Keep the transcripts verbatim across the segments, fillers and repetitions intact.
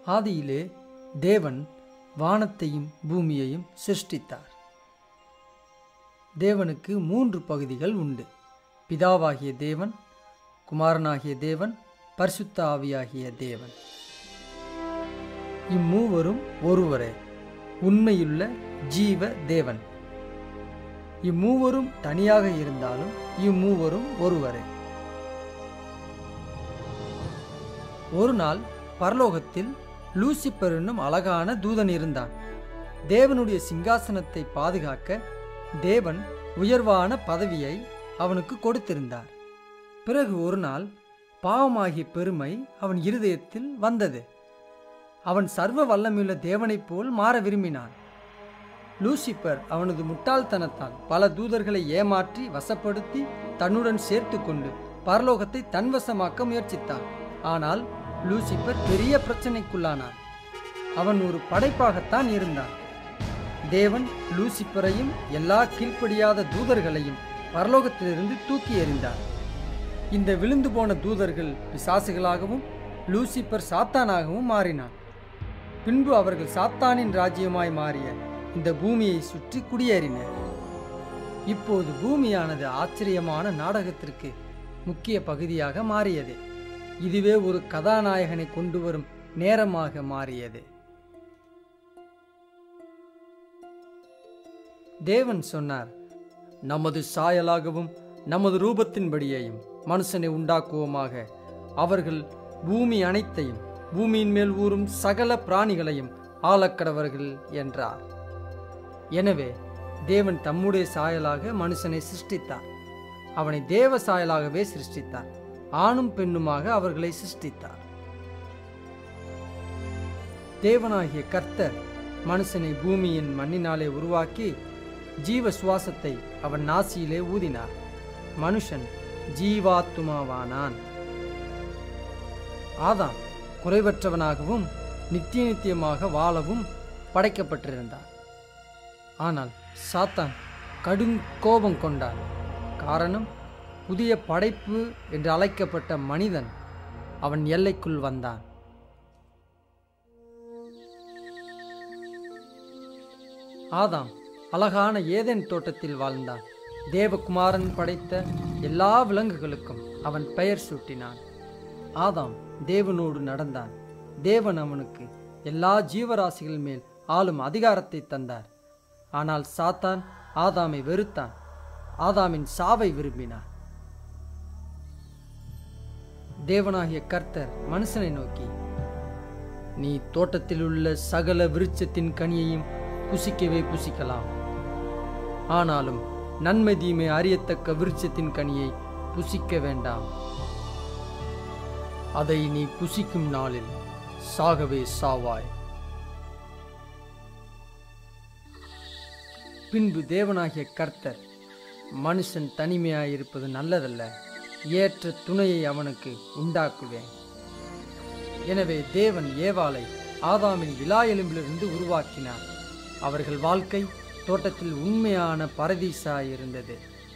ஆதியிலே தேவன் வானத்தையும் பூமியையும் சிருஷ்டித்தார். தேவனுக்கு மூன்று பகுதிகள் உண்டு. பிதாவாகிய தேவன், குமாரனாகிய தேவன், பரிசுத்த ஆவியாகிய தேவன். இம்மூவரும் ஒருவரே, உண்மையுள்ள ஜீவ தேவன். இம்மூவரும் தனியாக இருந்தாலும் இம்மூவரும் ஒருவரே. ஒரு நாள் பரலோகத்தில் லூசிபர் என்னும் அழகான தூதன் இருந்தான். தேவனுடைய சிங்காசனத்தை பாதுகாக்க தேவன் உயர்வான பதவியை அவனுக்கு கொடுத்திருந்தார். பிறகு ஒரு நாள் பாவமாகிய பெருமை அவன் இருதயத்தில் வந்தது. அவன் சர்வ வல்லமையுள்ள தேவனைப் போல் மாற விரும்பினான். லூசிபர் அவனது முட்டாள்தனத்தால் பல தூதர்களை ஏமாற்றி வசப்படுத்தி தன்னுடன் சேர்த்து கொண்டு பரலோகத்தை தன்வசமாக்க முயற்சித்தான். ஆனால் லூசிபர் பெரிய பிரச்சனைக்குள்ளானான். அவன் ஒரு படைப்பாகத்தான் இருந்தான். தேவன் லூசிபரையும் எல்லா கீழ்ப்படியாத தூதர்களையும் பரலோகத்திலிருந்து தூக்கி எறிந்தார். இந்த விழுந்து போன தூதர்கள் பிசாசுகளாகவும் லூசிபர் சாத்தானாகவும் மாறினான். பின்பு அவர்கள் சாத்தானின் ராஜ்யமாய் மாறிய இந்த பூமியை சுற்றி குடியேறினர். இப்போது பூமியானது ஆச்சரியமான நாடகத்திற்கு முக்கிய பகுதியாக மாறியது. இதுவே ஒரு கதாநாயகனை கொண்டு வரும் நேரமாக மாறியது. தேவன் சொன்னார், நமது சாயலாகவும் நமது ரூபத்தின்படியையும் மனுஷனை உண்டாக்குவோமாக. அவர்கள் பூமி அனைத்தையும் பூமியின் மேல் ஊறும் சகல பிராணிகளையும் ஆளக்கடவர்கள் என்றார். எனவே தேவன் தம்முடைய சாயலாக மனுஷனை சிருஷ்டித்தார். அவனை தேவ சாயலாகவே சிருஷ்டித்தார். ஆணும் பெண்ணுமாக அவர்களை சிருஷ்டித்தார். தேவனாகிய கர்த்தர் மனுஷனை பூமியின் மண்ணினாலே உருவாக்கி ஜீவ சுவாசத்தை அவன் நாசியிலே ஊதினார். மனுஷன் ஜீவாத்துமாவானான். ஆதாம் குறைவற்றவனாகவும் நித்திய நித்தியமாக வாழவும் படைக்கப்பட்டிருந்தான். ஆனால் சாத்தான் கடும் கோபம் கொண்டான். காரணம், புதிய படைப்பு என்று அழைக்கப்பட்ட மனிதன் அவன் எல்லைக்குள் வந்தான். ஆதாம் அழகான ஏதேன் தோட்டத்தில் வாழ்ந்தான். தேவகுமாரன் படைத்த எல்லா விலங்குகளுக்கும் அவன் பெயர் சூட்டினான். ஆதாம் தேவனோடு நடந்தான். தேவன் அவனுக்கு எல்லா ஜீவராசிகள் மேல் ஆளும் அதிகாரத்தை தந்தார். ஆனால் சாத்தான் ஆதாமை வெறுத்தான். ஆதாமின் சாவை விரும்பினான். தேவனாகிய கர்த்தர் மனுஷனை நோக்கி, நீ தோட்டத்தில் உள்ள சகல விருட்சத்தின் கனியையும் புசிக்கவே புசிக்கலாம். ஆனாலும் நன்மை தீமை அறியத்தக்க விருட்சத்தின் கனியை புசிக்க வேண்டாம். அதை நீ புசிக்கும் நாளில் சாகவே சாவாய். பின்பு தேவனாகிய கர்த்தர், மனுஷன் தனிமையாயிருப்பது நல்லதல்ல, ஏற்ற துணையை அவனுக்கு உண்டாக்குவேன். எனவே தேவன் ஏவாளை ஆதாமின் விலா எலும்பிலிருந்து உருவாக்கினார். அவர்கள் வாழ்க்கை தோட்டத்தில் உண்மையான பரதீசாயிருந்தது.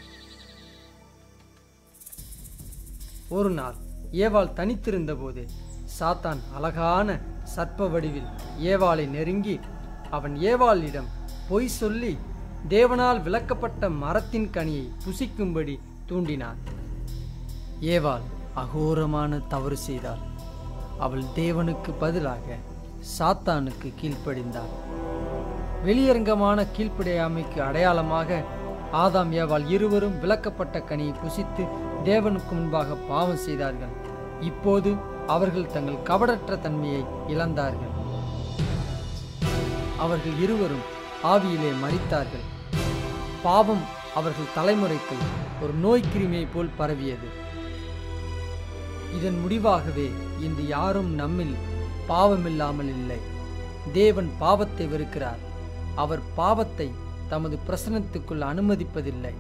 ஒரு நாள் ஏவாள் தனித்திருந்த போது சாத்தான் அழகான சர்ப்ப வடிவில் ஏவாளை நெருங்கி அவன் ஏவாளிடம் பொய் சொல்லி தேவனால் விலக்கப்பட்ட மரத்தின் கனியை புசிக்கும்படி தூண்டினான். ஏவாள் அகோரமான தவறு செய்தாள். அவள் தேவனுக்கு பதிலாக சாத்தானுக்கு கீழ்ப்படிந்தாள். வெளியரங்கமான கீழ்ப்படியாமைக்கு அடையாளமாக ஆதாம் ஏவாள் இருவரும் விலக்கப்பட்ட கனியை புசித்து தேவனுக்கு முன்பாக பாவம் செய்தார்கள். இப்போது அவர்கள் தங்கள் கபடற்ற தன்மையை இழந்தார்கள். அவர்கள் இருவரும் ஆவியிலே மரித்தார்கள். பாவம் அவர்கள் தலைமுறைக்கு ஒரு நோய் கிருமியை போல் பரவியது. இதன் முடிவாகவே இன்று யாரும் நம்மில் பாவமில்லாமல் இல்லை. தேவன் பாவத்தை வெறுக்கிறார். அவர் பாவத்தை தமது பிரசன்னத்துக்குள் அனுமதிப்பதில்லை.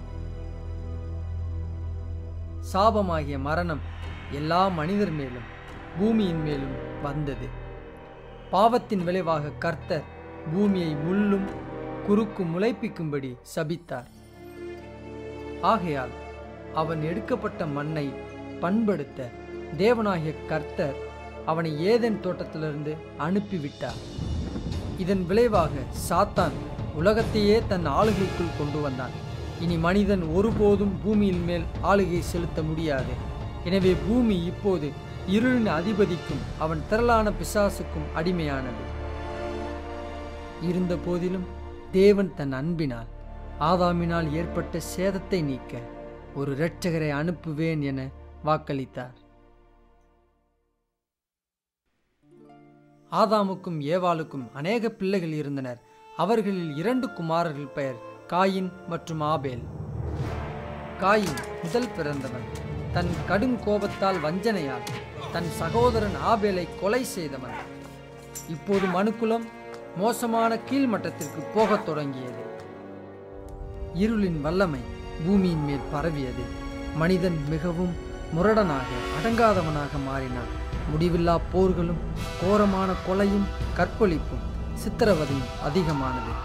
சாபமாகிய மரணம் எல்லா மனிதர் மேலும் பூமியின் மேலும் வந்தது. பாவத்தின் விளைவாக கர்த்தர் பூமியை முள்ளும் குறுக்கும் முளைப்பிக்கும்படி சபித்தார். ஆகையால் அவன் எடுக்கப்பட்ட மண்ணை பண்படுத்த தேவனாகிய கர்த்தர் அவனை ஏதேன் தோட்டத்திலிருந்து அனுப்பிவிட்டார். இதன் விளைவாக சாத்தான் உலகத்தையே தன் ஆளுகைக்குள் கொண்டு வந்தான். இனி மனிதன் ஒருபோதும் பூமியின் மேல் ஆளுகை செலுத்த முடியாது. எனவே பூமி இப்போது இருளின் அதிபதிக்கும் அவன் திரளான பிசாசுக்கும் அடிமையானது. இருந்த போதிலும் தேவன் தன் அன்பினால் ஆதாமினால் ஏற்பட்ட சேதத்தை நீக்க ஒரு இரட்சகரை அனுப்புவேன் என வாக்களித்தார். ஆதாமுக்கும் ஏவாளுக்கும் அநேக பிள்ளைகள் இருந்தனர். அவர்களில் இரண்டு குமாரர்கள் பெயர் காயின் மற்றும் ஆபேல். காயின் முதல் பிறந்தவன். தன் கடும் கோபத்தால் வஞ்சனையால் தன் சகோதரன் ஆபேலை கொலை செய்தவன். இப்போது மனுக்குலம் மோசமான கீழ்மட்டத்திற்கு போகத் தொடங்கியது. இருளின் வல்லமை பூமியின் மேல் பரவியது. மனிதன் மிகவும் முரடனாக அடங்காதவனாக மாறினான். முடிவில்லா போர்களும் கோரமான கொலையும் கற்பழிப்பும் சித்திரவதையும் அதிகமானது.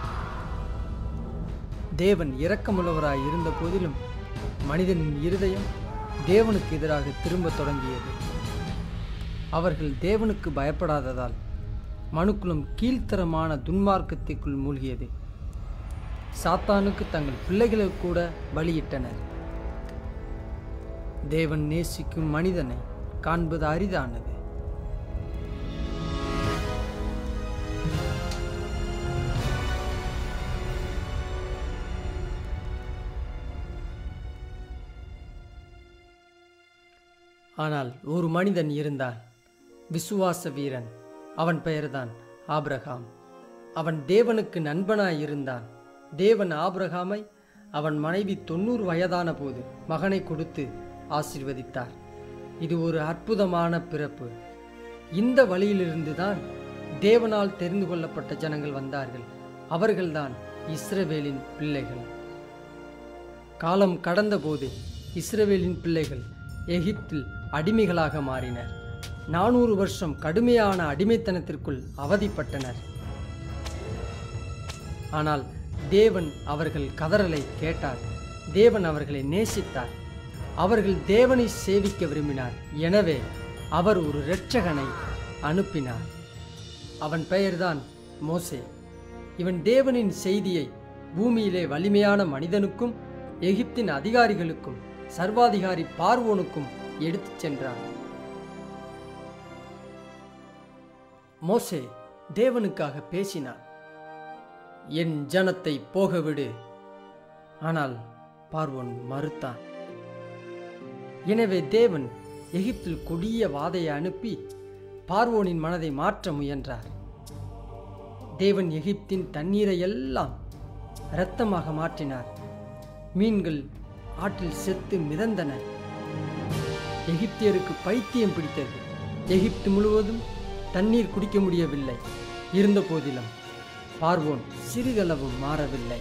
தேவன் இரக்கமுள்ளவராய் இருந்த போதிலும் மனிதனின் இருதயம் தேவனுக்கு எதிராக திரும்ப தொடங்கியது. அவர்கள் தேவனுக்கு பயப்படாததால் மனுக்குலம் கீழ்த்தரமான துன்மார்க்கத்திற்குள் மூழ்கியது. சாத்தானுக்கு தங்கள் பிள்ளைகளை கூட பலியிட்டனர். தேவன் நேசிக்கும் மனிதனை காண்பது அரிதானது. ஆனால் ஒரு மனிதன் இருந்தான், விசுவாச வீரன். அவன் பெயர்தான் ஆபிரகாம். அவன் தேவனுக்கு நண்பனாய் இருந்தான். தேவன் ஆபிரகாமை அவன் மனைவி தொண்ணூறு வயதான போது மகனை கொடுத்து ஆசீர்வதித்தார். இது ஒரு அற்புதமான பிறப்பு. இந்த வழியிலிருந்துதான் தேவனால் தெரிந்து கொள்ளப்பட்ட ஜனங்கள் வந்தார்கள். அவர்கள்தான் இஸ்ரவேலின் பிள்ளைகள். காலம் கடந்தபோது இஸ்ரவேலின் பிள்ளைகள் எகிப்தில் அடிமைகளாக மாறினர். நானூறு வருஷம் கடுமையான அடிமைத்தனத்திற்குள் அவதிப்பட்டனர். ஆனால் தேவன் அவர்கள் கதறலை கேட்டார். தேவன் அவர்களை நேசித்தார். அவர்கள் தேவனை சேவிக்க விரும்பினார். எனவே அவர் ஒரு இரட்சகனை அனுப்பினார். அவன் பெயர்தான் மோசே. இவன் தேவனின் செய்தியை பூமியிலே வலிமையான மனிதனுக்கும் எகிப்தின் அதிகாரிகளுக்கும் சர்வாதிகாரி பார்வோனுக்கும் எடுத்துச் சென்றான். மோசே தேவனுக்காக பேசினான். என் ஜனத்தை போகவிடு. ஆனால் பார்வோன் மறுத்தான். எனவே தேவன் எகிப்தில் கொடிய வாதையை அனுப்பி பார்வோனின் மனதை மாற்ற முயன்றார். தேவன் எகிப்தின் தண்ணீரை எல்லாம் இரத்தமாக மாற்றினார். மீன்கள் ஆற்றில் செத்து மிதந்தன. எகிப்தியருக்கு பைத்தியம் பிடித்தது. எகிப்து முழுவதும் தண்ணீர் குடிக்க முடியவில்லை. இருந்த போதிலும் பார்வோன் சிறிதளவும் மாறவில்லை.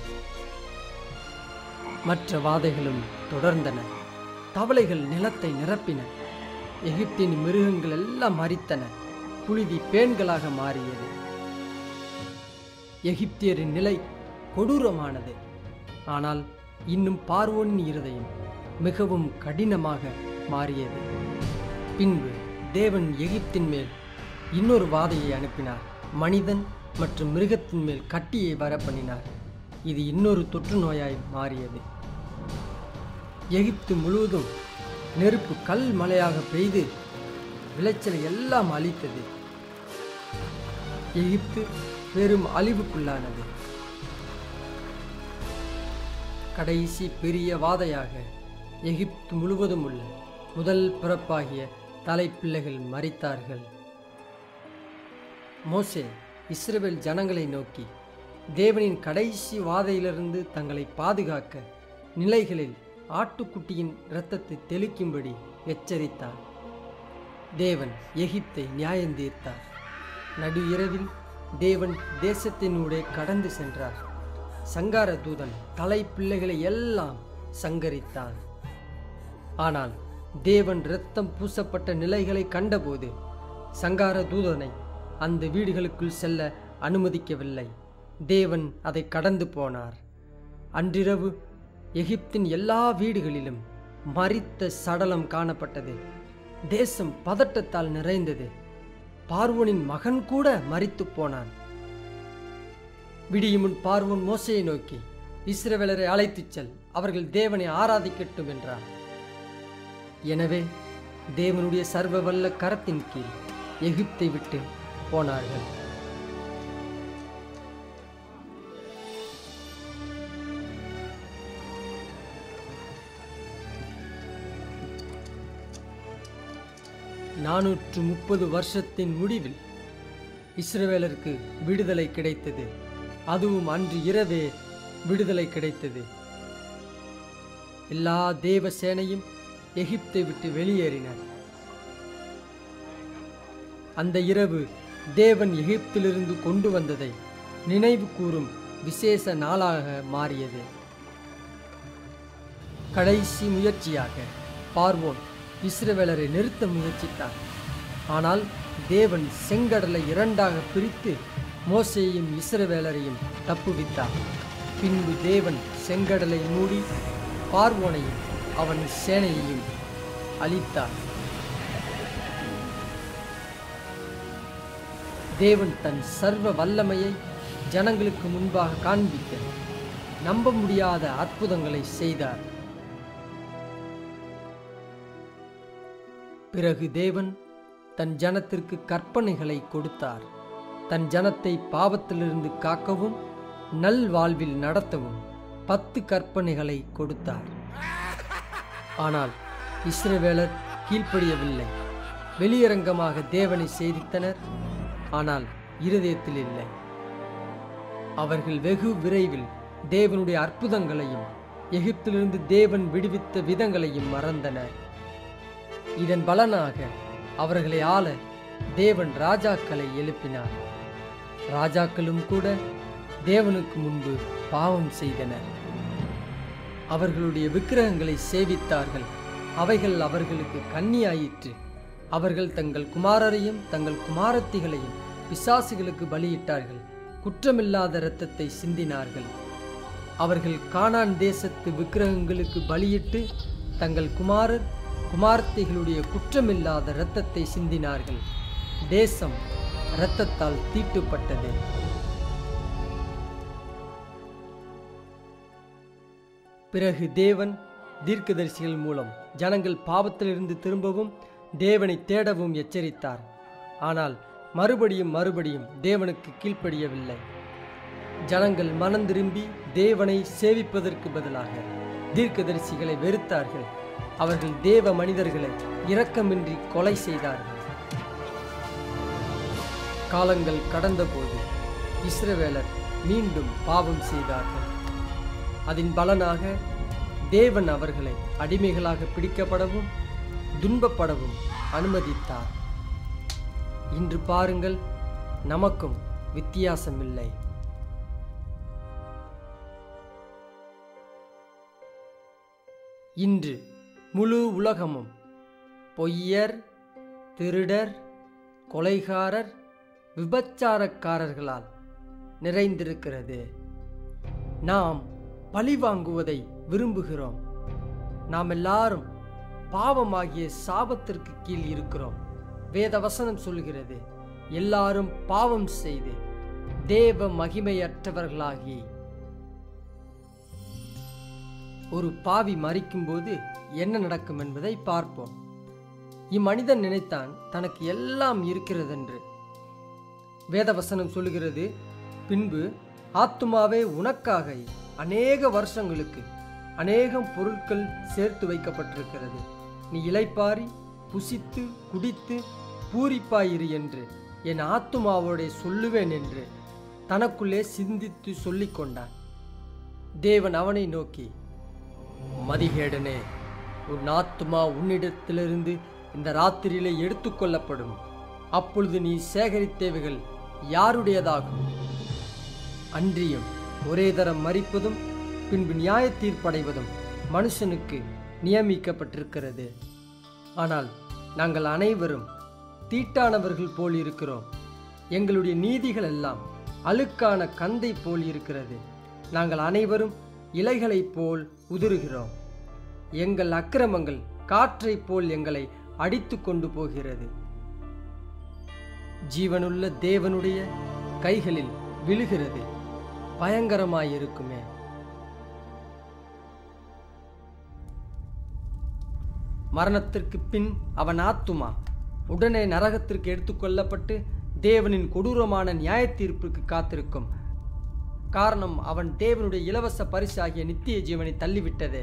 மற்ற வாதைகளும் தொடர்ந்தன. தவளைகள் நிலத்தை நிரப்பின. எகிப்தின் மிருகங்கள் எல்லாம் மரித்தன. புழுதி பேன்களாக மாறியது. எகிப்தியரின் நிலை கொடூரமானது. ஆனால் இன்னும் பார்வோனின் இருதயம் மிகவும் கடினமாக மாறியது. பின்பு தேவன் எகிப்தின் மேல் இன்னொரு வாதையை அனுப்பினார். மனிதன் மற்றும் மிருகத்தின் மேல் கட்டியை வர பண்ணினார். இது இன்னொரு தொற்று நோயாய் மாறியது. எகிப்து முழுவதும் நெருப்பு கல் மலையாக பெய்து விளைச்சலை எல்லாம் அழித்தது. எகிப்து பெரும் அழிவுக்குள்ளானது. கடைசி பெரிய வாதையாக எகிப்து முழுவதும் உள்ள முதல் பிறப்பாகிய தலைப்பிள்ளைகள் மரித்தார்கள். மோசே இஸ்ரவேல் ஜனங்களை நோக்கி தேவனின் கடைசி வாதையிலிருந்து தங்களை பாதுகாக்க நிலைகளில் ஆட்டுக்குட்டியின் இரத்தத்தை தெளிக்கும்படி எச்சரித்தார். தேவன் எகிப்தை நியாயந்தீர்த்தார். நடு இரவில் தேவன் தேசத்தினூடே கடந்து சென்றார். சங்கார தூதன் தலை பிள்ளைகளை எல்லாம் சங்கரித்தான். ஆனால் தேவன் இரத்தம் பூசப்பட்ட நிலைகளை கண்டபோது சங்கார தூதனை அந்த வீடுகளுக்குள் செல்ல அனுமதிக்கவில்லை. தேவன் அதை கடந்து போனார். அன்றிரவு எகிப்தின் எல்லா வீடுகளிலும் மரித்த சடலம் காணப்பட்டது. தேசம் பதட்டத்தால் நிறைந்தது. பார்வோனின் மகன் கூட மரித்து போனான். விடியும் முன் பார்வோன் மோசேயை நோக்கி, இஸ்ரவேலரை அழைத்துச் செல், அவர்கள் தேவனை ஆராதிக்கட்டும் என்றார். எனவே தேவனுடைய சர்வ வல்ல கரத்தின் கீழ் எகிப்தை விட்டு போனார்கள். நானூற்று முப்பது வருஷத்தின் முடிவில் இஸ்ரவேலருக்கு விடுதலை கிடைத்தது. அதுவும் அன்று இரவே விடுதலை கிடைத்தது. எல்லா தேவ சேனையும் எகிப்தை விட்டு வெளியேறினர். அந்த இரவு தேவன் எகிப்திலிருந்து கொண்டு வந்ததை நினைவு கூறும் விசேஷ நாளாக மாறியது. கடைசி முயற்சியாக பார்வோன் இஸ்ரவேலரை நிறுத்த முயற்சித்தார். ஆனால் தேவன் செங்கடலை இரண்டாக பிரித்து மோசேயையும் இஸ்ரவேலரையும் தப்புவித்தார். பின்பு தேவன் செங்கடலை மூடி பார்வோனையும் அவன் சேனையையும் அழித்தார். தேவன் தன் சர்வ வல்லமையை ஜனங்களுக்கு முன்பாக காண்பிக்க நம்ப முடியாத அற்புதங்களை செய்தார். பிறகு தேவன் தன் ஜனத்திற்கு கற்பனைகளை கொடுத்தார். தன் ஜனத்தை பாவத்திலிருந்து காக்கவும் நல்வாழ்வில் நடத்தவும் பத்து கற்பனைகளை கொடுத்தார். ஆனால் இஸ்ரவேலர் கீழ்ப்படியவில்லை. வெளியரங்கமாக தேவனை சேவித்தனர், ஆனால் இருதயத்தில் இல்லை. அவர்கள் வெகு விரைவில் தேவனுடைய அற்புதங்களையும் எகிப்திலிருந்து தேவன் விடுவித்த விதங்களையும் மறந்தனர். இதன் பலனாக அவர்களை ஆள தேவன் ராஜாக்களை எழுப்பினார். ராஜாக்களும் கூட தேவனுக்கு முன்பு பாவம் செய்தனர். அவர்களுடைய விக்கிரகங்களை சேவித்தார்கள். அவைகள் அவர்களுக்கு கண்ணியாயிற்று. அவர்கள் தங்கள் குமாரரையும் தங்கள் குமாரத்திகளையும் பிசாசுகளுக்கு பலியிட்டார்கள். குற்றமில்லாத இரத்தத்தை சிந்தினார்கள். அவர்கள் கானான் தேசத்து விக்கிரகங்களுக்கு பலியிட்டு தங்கள் குமாரர் குமாரத்திகளுடைய குற்றமில்லாத இரத்தத்தை சிந்தினார்கள். தேசம் இரத்தத்தால் தீட்டுப்பட்டது. பிறகு தேவன் தீர்க்கதரிசிகள் மூலம் ஜனங்கள் பாவத்திலிருந்து திரும்பவும் தேவனை தேடவும் எச்சரித்தார். ஆனால் மறுபடியும் மறுபடியும் தேவனுக்கு கீழ்ப்படியவில்லை. ஜனங்கள் மனம் திரும்பி தேவனை சேவிப்பதற்கு பதிலாக தீர்க்கதரிசிகளை வெறுத்தார்கள். அவர்கள் தேவ மனிதர்களை இரக்கமின்றி கொலை செய்தார்கள். காலங்கள் கடந்தபோது இஸ்ரவேலர் மீண்டும் பாவம் செய்தார்கள். அதன் பலனாக தேவன் அவர்களை அடிமைகளாக பிடிக்கப்படவும் துன்பப்படவும் அனுமதித்தார். இன்று பாருங்கள், நமக்கும் வித்தியாசமில்லை. இன்று முழு உலகமும் பொய்யர், திருடர், கொலைகாரர், விபச்சாரக்காரர்களால் நிறைந்திருக்கிறது. நாம் பழி வாங்குவதை விரும்புகிறோம். நாம் எல்லாரும் பாவமாகிய சாபத்திற்கு கீழ் இருக்கிறோம். வேத வசனம் சொல்கிறது, எல்லாரும் பாவம் செய்து தேவ மகிமையற்றவர்களாகி. ஒரு பாவி மரிக்கும்போது என்ன நடக்கும் என்பதை பார்ப்போம். இம்மனிதன் நினைத்தான் தனக்கு எல்லாம் இருக்கிறதென்று. வேதவசனம் சொல்லுகிறது, பின்பு ஆத்துமாவே உனக்காக அநேக வருஷங்களுக்கு அநேகம் பொருட்கள் சேர்த்து வைக்கப்பட்டிருக்கிறது. நீ இளைப்பாரி புசித்து குடித்து பூரிப்பாயிரு என்று என் ஆத்துமாவோடே சொல்லுவேன் என்று தனக்குள்ளே சிந்தித்து சொல்லிக் கொண்டான். தேவன் அவனை நோக்கி, மதிகேடனே, உன் ஆத்துமா உன்னிடத்திலிருந்து இந்த ராத்திரியிலே எடுத்துக்கொள்ளப்படும். அப்பொழுது நீ சேகரித்தவைகள் யாருடையதாகும்? அன்றியும் ஒரே தரம் மரிப்பதும் பின்பு நியாய தீர்ப்படைவதும் மனுஷனுக்கு நியமிக்கப்பட்டிருக்கிறது. ஆனால் நாங்கள் அனைவரும் தீட்டானவர்கள் போல் இருக்கிறோம். எங்களுடைய நீதிகள் எல்லாம் அழுக்கான கந்தை போல் இருக்கிறது. நாங்கள் அனைவரும் இலைகளைப் போல் உதிருகிறோம். எங்கள் அக்கிரமங்கள் காற்றைப் போல் எங்களை அடித்து கொண்டு போகிறது. ஜீவனுள்ள தேவனுடைய கைகளில் விழுகிறது பயங்கரமாயிருக்குமே. மரணத்திற்கு பின் அவன் ஆத்துமா உடனே நரகத்திற்கு எடுத்துக்கொள்ளப்பட்டு தேவனின் கொடூரமான நியாய தீர்ப்புக்கு காத்திருக்கும். காரணம், அவன் தேவனுடைய இலவச பரிசாகிய நித்திய ஜீவனை தள்ளிவிட்டதே.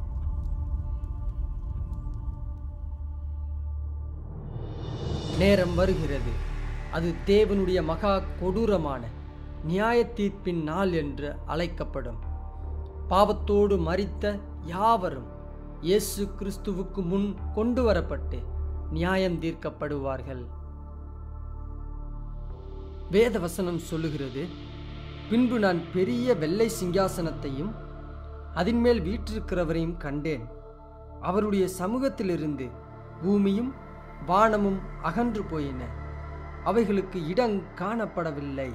நேரம் வருகிறது, அது தேவனுடைய மகா கொடூரமான நியாய தீர்ப்பின் நாள் என்று அழைக்கப்படும். பாவத்தோடு மரித்த யாவரும் இயேசு கிறிஸ்துவுக்கு முன் கொண்டு வரப்பட்டு நியாயம் தீர்க்கப்படுவார்கள். வேதவசனம் சொல்லுகிறது, பின்பு நான் பெரிய வெள்ளை சிங்காசனத்தையும் அதன் மேல் வீற்றிருக்கிறவரையும் கண்டேன். அவருடைய சமூகத்திலிருந்து பூமியும் வானமும் அகன்று போயின, அவைகளுக்கு இடம் காணப்படவில்லை.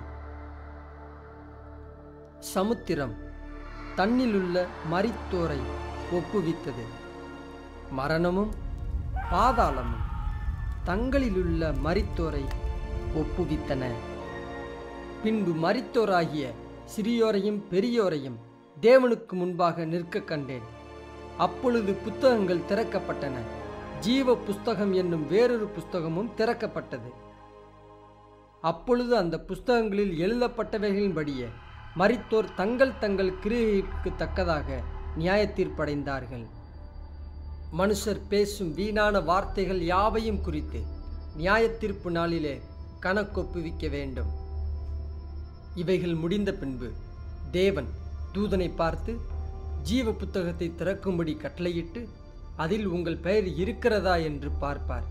சமுத்திரம் தன்னிலுள்ள மரித்தோரை ஒப்புவித்தது. மரணமும் பாதாளமும் தங்களிலுள்ள மரித்தோரை ஒப்புவித்தன. பின்பு மரித்தோராகிய சிறியோரையும் பெரியோரையும் தேவனுக்கு முன்பாக நிற்க கண்டேன். அப்பொழுது புத்தகங்கள் திறக்கப்பட்டன. ஜீவ புஸ்தகம் என்னும் வேறொரு புஸ்தகமும் திறக்கப்பட்டது. அப்பொழுது அந்த புஸ்தகங்களில் எழுதப்பட்டவைகளின்படியே மரித்தோர் தங்கள் தங்கள் கிரியைக்கு தக்கதாக நியாய தீர்ப்படைந்தார்கள். மனுஷர் பேசும் வீணான வார்த்தைகள் யாவையும் குறித்து நியாய தீர்ப்பு நாளிலே கணக்கொப்புவிக்க வேண்டும். இவைகள் முடிந்த பின்பு தேவன் தூதனை பார்த்து, ஜீவ புத்தகத்தை திறக்கும்படி கட்டளையிட்டு அதில் உங்கள் பெயர் இருக்கிறதா என்று பார்ப்பார்.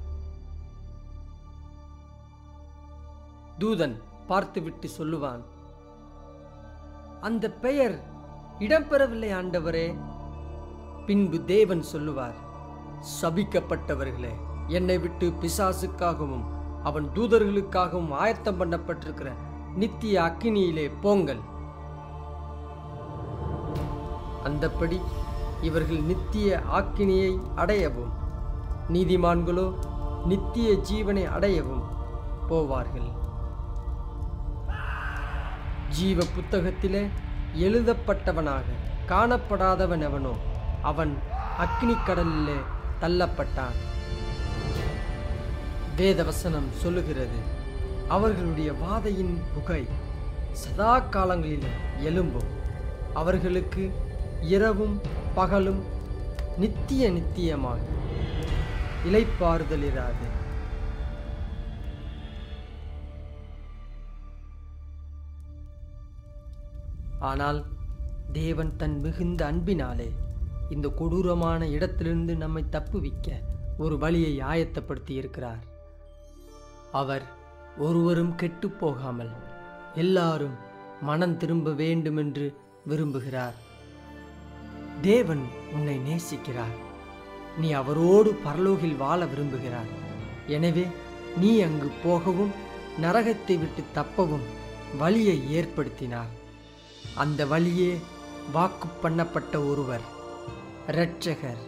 தூதன் பார்த்துவிட்டு சொல்லுவான், அந்த பெயர் இடம்பெறவில்லை ஆண்டவரே. பின்பு தேவன் சொல்லுவார், சபிக்கப்பட்டவர்களே, என்னை விட்டு பிசாசுக்காகவும் அவன் தூதர்களுக்காகவும் ஆயத்தம் பண்ணப்பட்டிருக்கிற நித்திய அக்கினியிலே போங்கள். அந்தப்படி இவர்கள் நித்திய ஆக்கினியை அடையவும் நீதிமான்களோ நித்திய ஜீவனை அடையவும் போவார்கள். ஜீவ புத்தகத்திலே எழுதப்பட்டவனாக காணப்படாதவன் எவனோ அவன் அக்கினி கடலிலே தள்ளப்பட்டான். வேதவசனம் சொல்லுகிறது, அவர்களுடைய வாதையின் புகை சதா காலங்களிலும் எழும்பும். அவர்களுக்கு இரவும் பகலும் நித்திய நித்தியமாக இளைப்பாறுதல் இராது. ஆனால் தேவன் தன் மிகுந்த அன்பினாலே இந்த கொடூரமான இடத்திலிருந்து நம்மை தப்புவிக்க ஒரு வழியை ஆயத்தப்படுத்தி இருக்கிறார். அவர் ஒருவரும் கெட்டு போகாமல் எல்லாரும் மனம் திரும்ப வேண்டும் என்று விரும்புகிறார். தேவன் உன்னை நேசிக்கிறார். நீ அவரோடு பரலோகில் வாழ விரும்புகிறார். எனவே நீ அங்கு போகவும் நரகத்தை விட்டு தப்பவும் வழியை ஏற்படுத்தினார். அந்த வழியே வாக்கு பண்ணப்பட்ட ஒருவர், இரட்சகர்.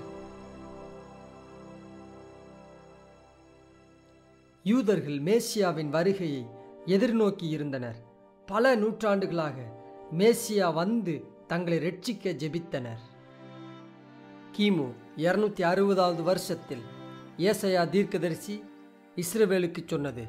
யூதர்கள் மேசியாவின் வருகையை எதிர்நோக்கி இருந்தனர். பல நூற்றாண்டுகளாக மேசியா வந்து தங்களை ரட்சிக்க ஜெபித்தனர். கிமு இருநூத்தி அறுபதாவது வருஷத்தில் ஏசாயா தீர்க்கதரிசி இஸ்ரவேலுக்கு சொன்னது,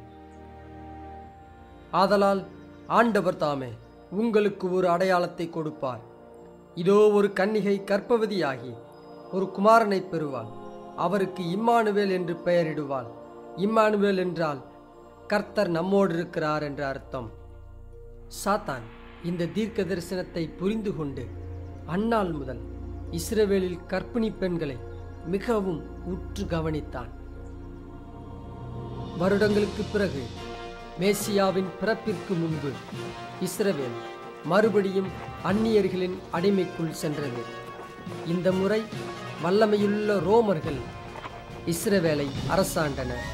ஆதலால் ஆண்டவர் தாமே உங்களுக்கு ஒரு அடையாளத்தை கொடுப்பார். இதோ ஒரு கன்னிகை கர்ப்பவதியாகி ஒரு குமாரனை பெறுவாள். அவருக்கு இம்மானுவேல் என்று பெயரிடுவாள். இம்மானுவேல் என்றால் கர்த்தர் நம்மோடு இருக்கிறார் என்ற அர்த்தம். சாத்தான் இந்த தீர்க்க தரிசனத்தை புரிந்து கொண்டு அந்நாள் முதல் இஸ்ரவேலில் கர்ப்பிணி பெண்களை மிகவும் உற்று கவனித்தான். வருடங்களுக்கு பிறகு மேசியாவின் பிறப்பிற்கு முன்பு இஸ்ரவேல் மறுபடியும் அந்நியர்களின் அடிமைக்குள் சென்றது. இந்த முறை வல்லமையுள்ள ரோமர்கள் இஸ்ரவேலை அரசாண்டனர்.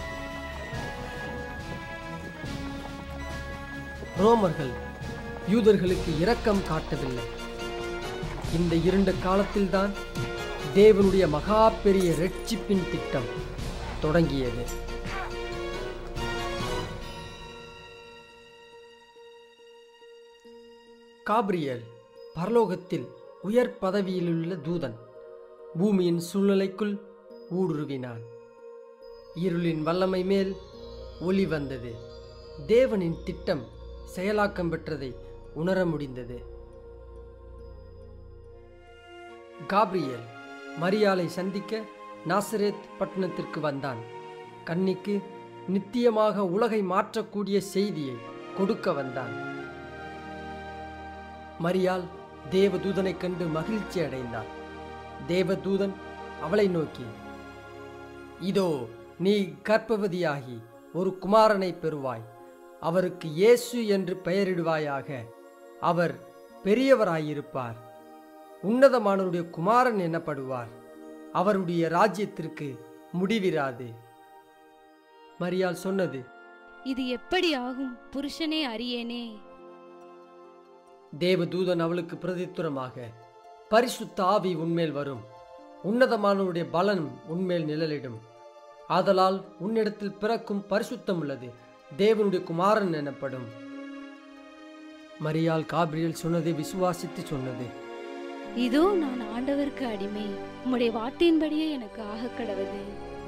ரோமர்கள் யூதர்களுக்கு இரக்கம் காட்டவில்லை. இந்த இருண்ட காலத்தில்தான் தேவனுடைய மகா பெரிய இரட்சிப்பின் திட்டம் தொடங்கியது. காபிரியேல் பரலோகத்தில் உயர் பதவியிலுள்ள தூதன் பூமியின் சூழ்நிலைக்குள் ஊடுருவினான். இருளின் வல்லமை மேல் ஒளி வந்தது. தேவனின் திட்டம் செயலாக்கம் பெற்றதை உணர முடிந்தது. காபிரியேல் மரியாளை சந்திக்க நாசரேத் பட்டணத்திற்கு வந்தான். கன்னிக்கு நித்தியமாக உலகை மாற்றக்கூடிய செய்தியை கொடுக்க வந்தான். மரியாள் தேவதூதனை கண்டு மகிழ்ச்சி அடைந்தாள். தேவதூதன் அவளை நோக்கி, இதோ நீ கர்ப்பவதியாகி ஒரு குமாரனை பெறுவாய். அவருக்கு இயேசு என்று பெயரிடுவாயாக. அவர் பெரியவராயிருப்பார். உன்னதமானவருடைய குமாரன் எனப்படுவார். அவருடைய ராஜ்யத்திற்கு முடிவிராது. மரியாள் சொன்னது, இது எப்படி ஆகும்? புருஷனே அறியேனே. தேவதூதன் அவளுக்கு பிரதித்துரமாக, பரிசுத்த ஆவி உன்மேல் வரும். உன்னதமானவருடைய பலன் உன்மேல் நிழலிடும். ஆதலால் உன்னிடத்தில் பிறக்கும் பரிசுத்தம் உள்ளது தேவனுடைய குமாரன் எனப்படும். மரியாள் காபிரியேல் சொன்னதை விசுவாசித்து சொன்னது, இதோ நான் ஆண்டவருக்கு அடிமை. உம்முடைய வார்த்தையின்படியே எனக்கு ஆக கடவது.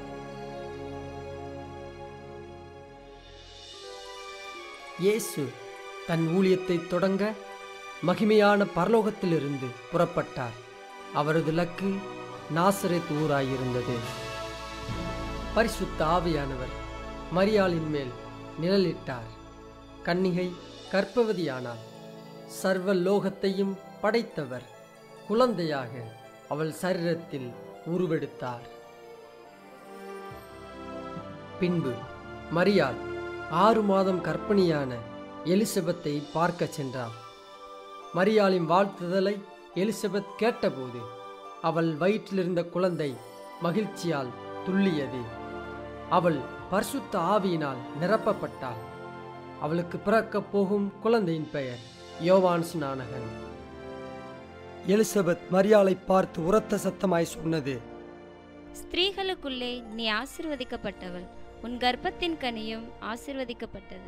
இயேசு தன் ஊழியத்தை தொடங்க மகிமையான பரலோகத்திலிருந்து புறப்பட்டார். அவரது இலக்கு நாசரேத் ஊராயிருந்தது. பரிசுத்த ஆவியானவர் மரியாளின் மேல் நிழலிட்டார். கன்னிகை கர்ப்பவதியானாள். சர்வ லோகத்தையும் படைத்தவர் குழந்தையாக அவள் சரீரத்தில் உருவெடுத்தார். பின்பு மரியாள் ஆறு மாதம் கர்ப்பிணியான எலிசபெத்தை பார்க்க சென்றாள். மரியாளின் வாழ்த்துதலை எலிசபெத் கேட்டபோது அவள் வயிற்றிலிருந்த குழந்தை மகிழ்ச்சியால் துள்ளியது. அவள் பரிசுத்த ஆவியினால் நிரப்பப்பட்டாள். அவளுக்கு பிறக்கப் போகும் குழந்தையின் பெயர் யோவான் ஸ்நானகன். எலிசபெத் மரியாளை பார்த்து உரத்த சத்தமாய் சொன்னது, ஸ்திரீகளுக்குள்ளே நீ ஆசீர்வதிக்கப்பட்டவள், உன் கர்ப்பத்தின் கனியும் ஆசீர்வதிக்கப்பட்டது.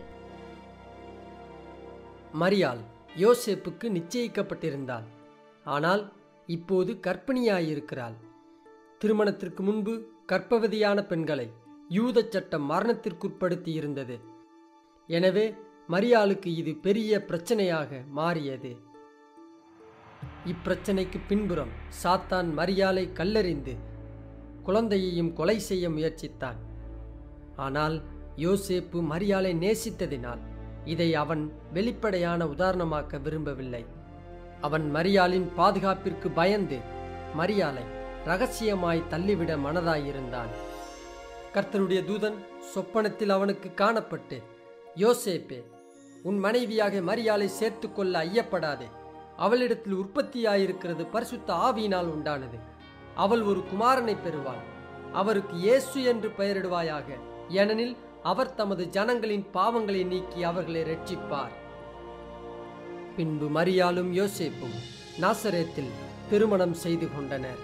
மரியாள் யோசேப்புக்கு நிச்சயிக்கப்பட்டிருந்தாள். ஆனால் இப்போது கர்ப்பிணியாயிருக்கிறாள். திருமணத்திற்கு முன்பு கர்ப்பவதியான பெண்களை யூத சட்டம் மரணத்திற்குட்படுத்தி இருந்தது. எனவே மரியாளுக்கு இது பெரிய பிரச்சனையாக மாறியது. இப்பிரச்சனைக்கு பின்புறம் சாத்தான் மரியாளை கல்லெறிந்து குழந்தையையும் கொலை செய்ய முயற்சித்தான். ஆனால் யோசேப்பு மரியாளை நேசித்ததினால் இதை அவன் வெளிப்படையான உதாரணமாக்க விரும்பவில்லை. அவன் மரியாளின் பாதுகாப்பிற்கு பயந்து மரியாளை இரகசியமாய் தள்ளிவிட மனதாயிருந்தான். கர்த்தருடைய தூதன் சொப்பனத்தில் அவனுக்கு காணப்பட்டு, யோசேப்பே, உன் மனைவியாக மரியாளை சேர்த்து கொள்ள ஐயப்படாதே. அவளிடத்தில் உற்பத்தியாயிருக்கிறது பரிசுத்த ஆவியினால் உண்டானது. அவள் ஒரு குமாரனை பெறுவாள். அவருக்கு இயேசு என்று பெயரிடுவாயாக. ஏனெனில் அவர் தமது ஜனங்களின் பாவங்களை நீக்கி அவர்களை இரட்சிப்பார். பின்பு மரியாளும் யோசேப்பும் நாசரேத்தில் திருமணம் செய்து கொண்டனர்.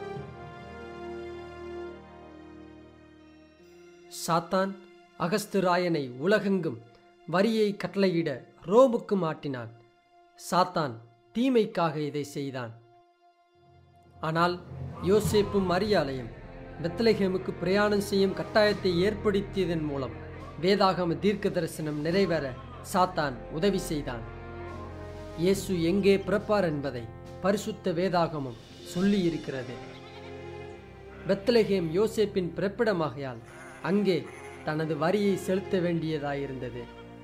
சாத்தான் அகஸ்து ராயனை உலகெங்கும் வரியை கட்டளையிட ரோமுக்கு மாட்டினான். சாத்தான் தீமைக்காக இதை செய்தான். ஆனால் யோசேப்பும் மரியாளையும் பெத்லகேமுக்கு பிரயாணம் செய்யும் கட்டாயத்தை ஏற்படுத்தியதன் மூலம் வேதாகம தீர்க்க தரிசனம் நிறைவேற சாத்தான் உதவி செய்தான். இயேசு எங்கே பிறப்பார் என்பதை பரிசுத்த வேதாகமம் சொல்லி இருக்கிறது. பெத்லகேம் யோசேப்பின் பிறப்பிடமாகையால் அங்கே தனது வரியை செலுத்த வேண்டியதாயிருந்தது.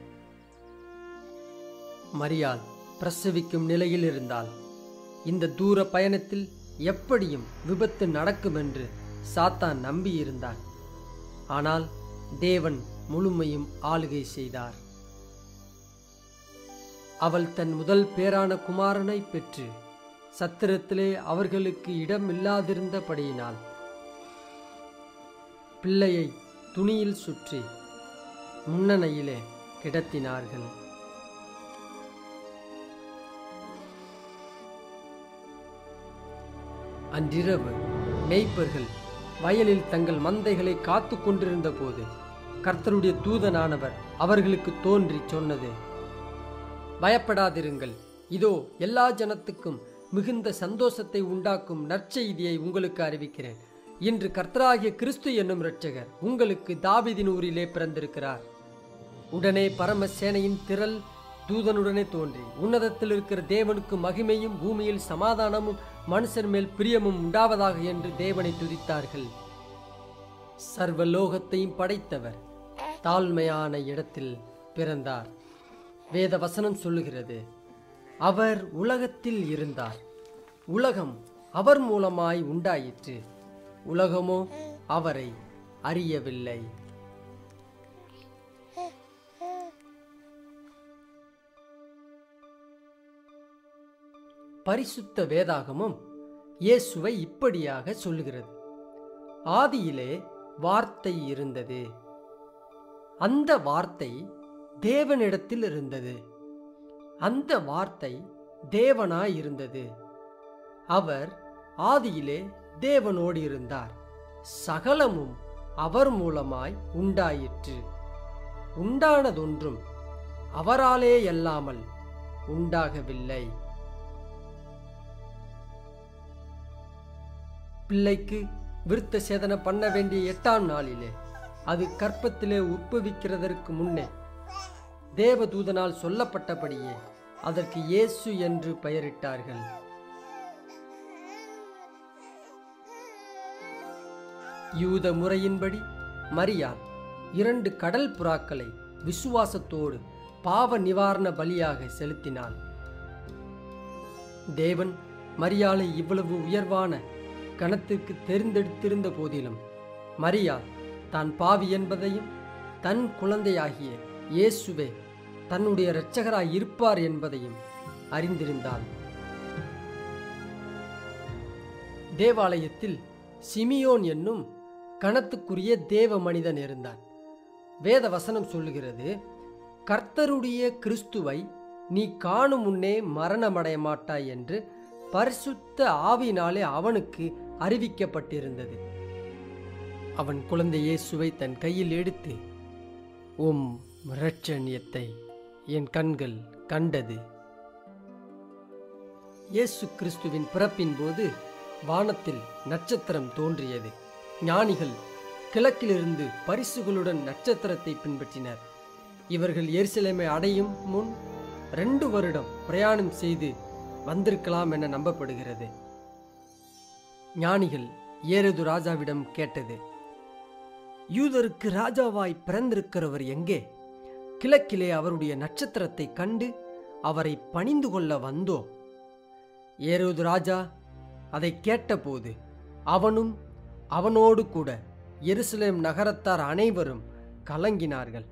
மரியாள் பிரசவிக்கும் நிலையில் இருந்தால் இந்த தூர பயணத்தில் எப்படியும் விபத்து நடக்கும் என்று சாத்தான் நம்பியிருந்தான். ஆனால் தேவன் முழுமையும் ஆளுகை செய்தார். அவள் தன் முதல் பேரான குமாரனை பெற்று சத்திரத்திலே அவர்களுக்கு இடம் இல்லாதிருந்தபடியினால் பிள்ளையை துணியில் சுற்றி முன்னணையிலே கிடத்தினார்கள். அன்றிரவு மேய்ப்பர்கள் வயலில் தங்கள் மந்தைகளை காத்து கொண்டிருந்த போது கர்த்தருடைய தூதனானவர் அவர்களுக்கு தோன்றி சொன்னது, பயப்படாதிருங்கள், இதோ எல்லா ஜனத்துக்கும் மிகுந்த சந்தோஷத்தை உண்டாக்கும் நற்செய்தியை உங்களுக்கு அறிவிக்கிறேன். இன்று கர்த்தராகிய கிறிஸ்து என்னும் இரட்சகர் உங்களுக்கு தாவீதின் ஊரிலே பிறந்திருக்கிறார். உடனே பரமசேனையின் திரள் தூதனுடனே தோன்றி உன்னதத்தில் இருக்கிற தேவனுக்கு மகிமையும் பூமியில் சமாதானமும் மனுஷர் மேல் பிரியமும் உண்டாவதாக என்று தேவனை துதித்தார்கள். சர்வலோகத்தையும் படைத்தவர் தாழ்மையான இடத்தில் பிறந்தார். வேத வசனம் சொல்லுகிறது, அவர் உலகத்தில் இருந்தார், உலகம் அவர் மூலமாய் உண்டாயிற்று, உலகமோ அவரை அறியவில்லை. பரிசுத்த வேதாகமும் இயேசுவை இப்படியாக சொல்லுகிறது, ஆதியிலே வார்த்தை இருந்தது, அந்த வார்த்தை தேவனிடத்தில் இருந்தது, அந்த வார்த்தை தேவனாய் இருந்தது, அவர் ஆதியிலே தேவனோடு இருந்தார், சகலமும் அவர் மூலமாய் உண்டாயிற்று, உண்டானதொன்றும் அவராலே அல்லாமல் உண்டாகவில்லை. பிள்ளைக்கு விருத்த சேதனம் பண்ண வேண்டிய எட்டாம் நாளிலே, அது கற்பத்திலே உட்பவிக்கிறதற்கு முன்னே தேவதூதனால் சொல்லப்பட்டபடியே அதற்கு இயேசு என்று பெயரிட்டார்கள். யூத முறையின்படி மரியாள் இரண்டு கடல் புறாக்களை விசுவாசத்தோடு பாவ நிவாரண பலியாக செலுத்தினாள். தேவன் மரியாளை இவ்வளவு உயர்வான கணத்திற்கு தெரிந்தெடுத்திருந்த போதிலும் மரியாள் தான் பாவி என்பதையும் தன் குழந்தையாகிய இயேசுவே தன்னுடைய இரட்சகராய் இருப்பார் என்பதையும் அறிந்திருந்தாள். தேவாலயத்தில் சிமியோன் என்னும் கணத்துக்குரிய தேவ மனிதன் இருந்தான். வேத வசனம் சொல்லுகிறது, கர்த்தருடைய கிறிஸ்துவை நீ காணும் முன்னே மரணமடைய மாட்டாய் என்று பரிசுத்த ஆவியினாலே அவனுக்கு அறிவிக்கப்பட்டிருந்தது. அவன் குழந்தை இயேசுவை தன் கையில் எடுத்து, உம் இரட்சணியத்தை என் கண்கள் கண்டது. இயேசு கிறிஸ்துவின் பிறப்பின் போது வானத்தில் நட்சத்திரம் தோன்றியது. ஞானிகள் கிழக்கிலிருந்து பரிசுகளுடன் நட்சத்திரத்தை பின்பற்றினர். இவர்கள் எருசலேமை அடையும் முன் ரெண்டு வருடம் பிரயாணம் செய்து வந்திருக்கலாம் என நம்பப்படுகிறது. ஞானிகள் ஏரோது ராஜாவிடம் கேட்டது, யூதருக்கு ராஜாவாய் பிறந்திருக்கிறவர் எங்கே? கிழக்கிலே அவருடைய நட்சத்திரத்தை கண்டு அவரை பணிந்து கொள்ள வந்தோ. ஏரோது ராஜா அதை கேட்டபோது அவனும் அவனோடு கூட எருசலேம் நகரத்தார் அனைவரும் கலங்கினார்கள்.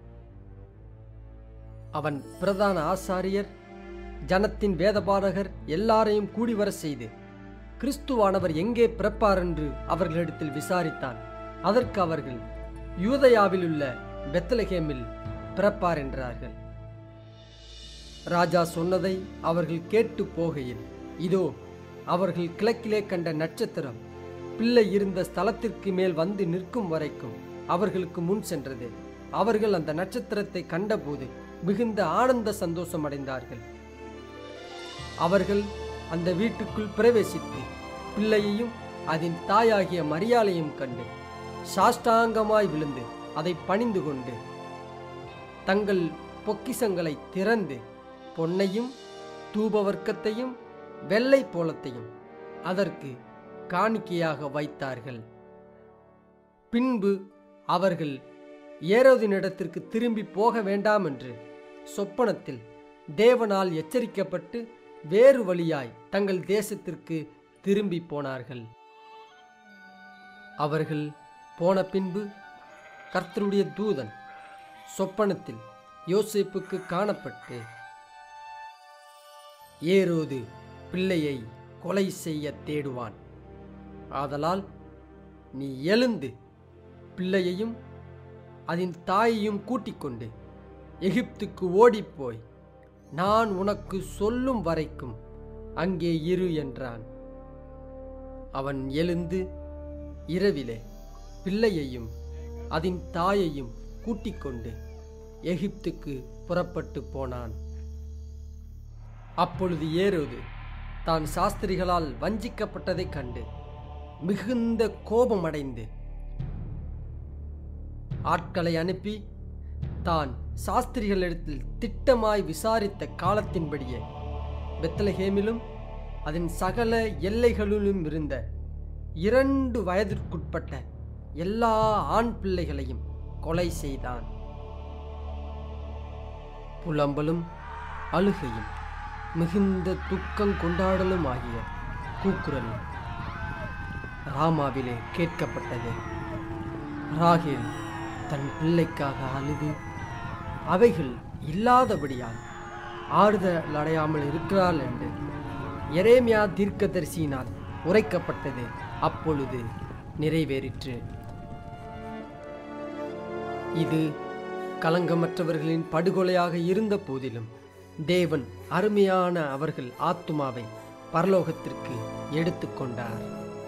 அவன் பிரதான ஆசாரியர், ஜனத்தின் வேதபாரகர் எல்லாரையும் கூடிவர செய்து கிறிஸ்துவானவர் எங்கே பிறப்பார் என்று அவர்களிடத்தில் விசாரித்தான். அதற்கு அவர்கள் யூதயாவில் உள்ள பெத்லகேமில் பிறப்பார் என்றார்கள். ராஜா சொன்னதை அவர்கள் கேட்டு போகையில், இதோ அவர்கள் கிழக்கிலே கண்ட நட்சத்திரம் பிள்ளை இருந்த ஸ்தலத்திற்கு மேல் வந்து நிற்கும் வரைக்கும் அவர்களுக்கு முன் சென்றது. அவர்கள் அந்த நட்சத்திரத்தை கண்டபோது மிகுந்த ஆனந்த சந்தோஷம் அடைந்தார்கள். அவர்கள் அந்த வீட்டுக்குள் பிரவேசித்து பிள்ளையையும் அதன் தாயாகிய மரியாளையும் கண்டு சாஷ்டாங்கமாய் விழுந்து அதை பணிந்து கொண்டு தங்கள் பொக்கிசங்களை திறந்து பொன்னையும் தூபவர்க்கத்தையும் வெள்ளை போலத்தையும் அதற்கு காணிக்கையாக வைத்தார்கள். பின்பு அவர்கள் ஏரோதினிடத்திற்கு திரும்பி போக வேண்டாம் என்று சொப்பனத்தில் தேவனால் எச்சரிக்கப்பட்டு வேறு வழியாய் தங்கள் தேசத்திற்கு திரும்பி போனார்கள். அவர்கள் போன பின்பு கர்த்தருடைய தூதன் சொப்பனத்தில் யோசேப்புக்கு காணப்பட்டு, ஏரோது பிள்ளையை கொலை செய்ய தேடுவான், ஆதலால் நீ எழுந்து பிள்ளையையும் அதன் தாயையும் கூட்டிக் கொண்டு எகிப்துக்கு ஓடிப்போய் நான் உனக்கு சொல்லும் வரைக்கும் அங்கே இரு என்றான். அவன் எழுந்து இரவிலே பிள்ளையையும் அதன் தாயையும் கூட்டிக் கொண்டு எகிப்துக்கு புறப்பட்டு போனான். அப்பொழுது ஏரோது தான் சாஸ்திரிகளால் வஞ்சிக்கப்பட்டதைக் கண்டு மிகுந்த கோபமடைந்து ஆட்களை அனுப்பி தான் சாஸ்திரிகளிடத்தில் திட்டமாய் விசாரித்த காலத்தின்படியே பெத்லகேமிலும் அதன் சகல எல்லைகளிலும் இருந்த இரண்டு வயதிற்குட்பட்ட எல்லா ஆண் பிள்ளைகளையும் கொலை செய்தான். புலம்பலும் அழுகையும் மிகுந்த துக்கம் கொண்டாடலும் ஆகிய கூக்குரல் ராமாவிலே கேட்கப்பட்டது. ராகேல் தன் பிள்ளைக்காக அழுது அவைகள் இல்லாதபடியால் ஆறுதல் அடையாமல் இருக்கிறாள் என்று எரேமியா தீர்க்கதரிசியினால் உரைக்கப்பட்டது அப்பொழுது நிறைவேறிற்று. இது கலங்கமற்றவர்களின் படுகொலையாக இருந்த போதிலும் தேவன் அருமையான அவர்கள் ஆத்துமாவை பரலோகத்திற்கு எடுத்துக்கொண்டார்.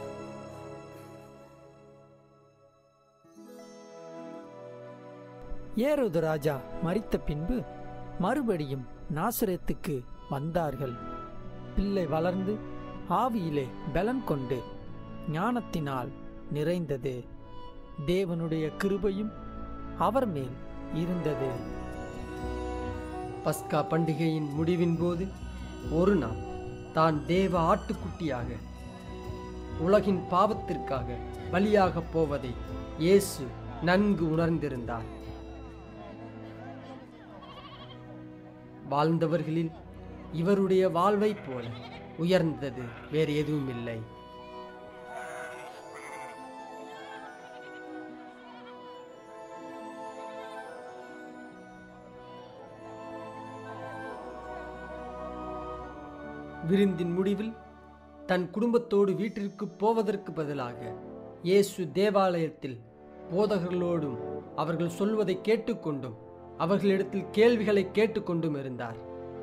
ஏரோது ராஜா மரித்த பின்பு மறுபடியும் நாசரேத்துக்கு வந்தார்கள். பிள்ளை வளர்ந்து ஆவியிலே பலன் கொண்டு ஞானத்தினால் நிறைந்தது. தேவனுடைய கிருபையும் அவர் மேல் இருந்தது. பஸ்கா பண்டிகையின் முடிவின் போது ஒரு நாள் தான் தேவ ஆட்டுக்குட்டியாக உலகின் பாவத்திற்காக பலியாக போவதை இயேசு நன்கு உணர்ந்திருந்தார். வாழ்ந்தவர்களில் இவருடைய வாழ்வை போல உயர்ந்தது வேறு எதுவும் இல்லை. விருந்தின் முடிவில் தன் குடும்பத்தோடு வீட்டிற்கு போவதற்கு பதிலாக இயேசு தேவாலயத்தில் போதகர்களோடும் அவர்கள் சொல்வதை கேட்டுக்கொண்டும் அவர்களிடத்தில் கேள்விகளை கேட்டுக்கொண்டும் இருந்தார்.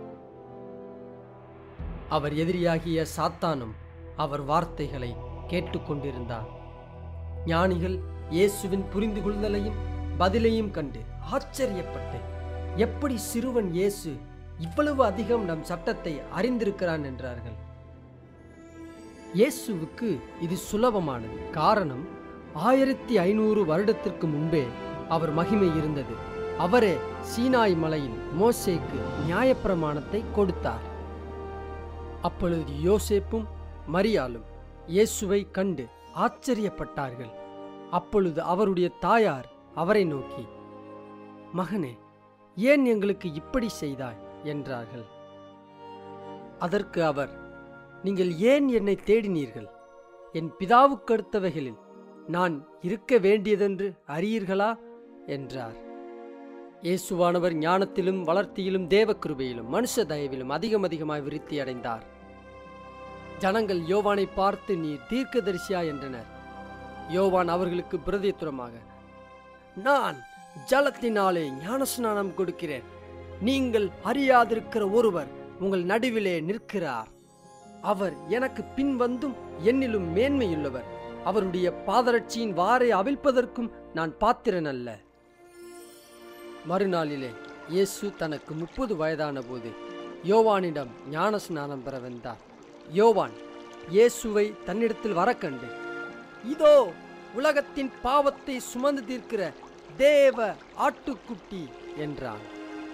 அவர் எதிரியாகிய சாத்தானும் அவர் வார்த்தைகளை கேட்டுக்கொண்டிருந்தார். ஞானிகள் இயேசுவின் புரிந்து கொள்தலையும் பதிலையும் கண்டு ஆச்சரியப்பட்டு, எப்படி சிறுவன் இயேசு இவ்வளவு அதிகம் நம் சட்டத்தை அறிந்திருக்கிறான் என்றார்கள். இயேசுவுக்கு இது சுலபமானது. காரணம், ஆயிரத்தி ஐநூறு வருடத்திற்கு முன்பே அவர் மகிமை இருந்தது. அவரே சீனாய் மலையில் மோசேக்கு நியாயப்பிரமாணத்தை கொடுத்தார். அப்பொழுது யோசேப்பும் மரியாளும் இயேசுவை கண்டு ஆச்சரியப்பட்டார்கள். அப்பொழுது அவருடைய தாயார் அவரை நோக்கி, மகனே, ஏன் எங்களுக்கு இப்படி செய்தாய் என்றார்கள். அதற்கு அவர், நீங்கள் ஏன் என்னை தேடினீர்கள்? என் பிதாவுக்கு அடுத்தவைகளில் நான் இருக்க வேண்டியதென்று அறியீர்களா என்றார். இயேசுவானவர் ஞானத்திலும் வளர்த்தியிலும் தேவக்கிருபையிலும் மனுஷ தயவிலும் அதிகம் அதிகமாய் விருத்தி அடைந்தார். ஜனங்கள் யோவானை பார்த்து, நீர் தீர்க்கதரிசியா என்றனர். யோவான் அவர்களுக்கு பிரதியுத்தரமாக, நான் ஜலத்தினாலே ஞானஸ்நானம் கொடுக்கிறேன். நீங்கள் அறியாதிருக்கிற ஒருவர் உங்கள் நடுவிலே நிற்கிறார். அவர் எனக்கு பின் வந்தும் என்னிலும் மேன்மையுள்ளவர். அவருடைய பாதரட்சியின் வாரை அவிழ்ப்பதற்கும் நான் பாத்திரன் அல்ல. மறுநாளிலே இயேசு தனக்கு முப்பது வயதான போது யோவானிடம் ஞான ஸ்நானம் பெற வந்தார். யோவான் இயேசுவை தன்னிடத்தில் வரக்கண்டு, இதோ உலகத்தின் பாவத்தை சுமந்து தீர்க்கிற தேவ ஆட்டுக்குட்டி என்றான்.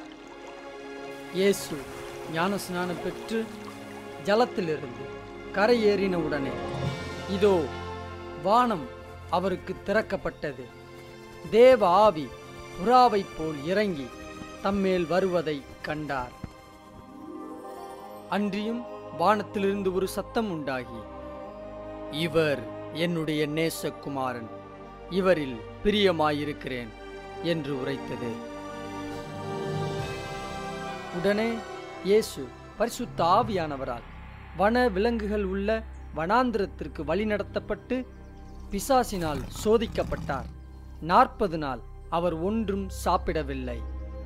இயேசு ஞான ஸ்நானம் பெற்று ஜலத்திலிருந்து கரையேறின உடனே இதோ வானம் அவருக்கு திறக்கப்பட்டது. தேவ ஆவி புறாவைப் போல் இறங்கி தம்மேல் வருவதை கண்டார். அன்றியும் வானத்திலிருந்து ஒரு சத்தம் உண்டாகி, இவர் என்னுடைய நேசகுமாரன், இவரில் பிரியமாயிருக்கிறேன் என்று உரைத்தது. உடனே இயேசு பரிசுத்த ஆவியானவரால் வன விலங்குகள் உள்ள வனாந்திரத்திற்கு வழிநடத்தப்பட்டு பிசாசினால் சோதிக்கப்பட்டார். நாற்பது நாள் அவர் ஒன்றும் சாப்பிடவில்லை.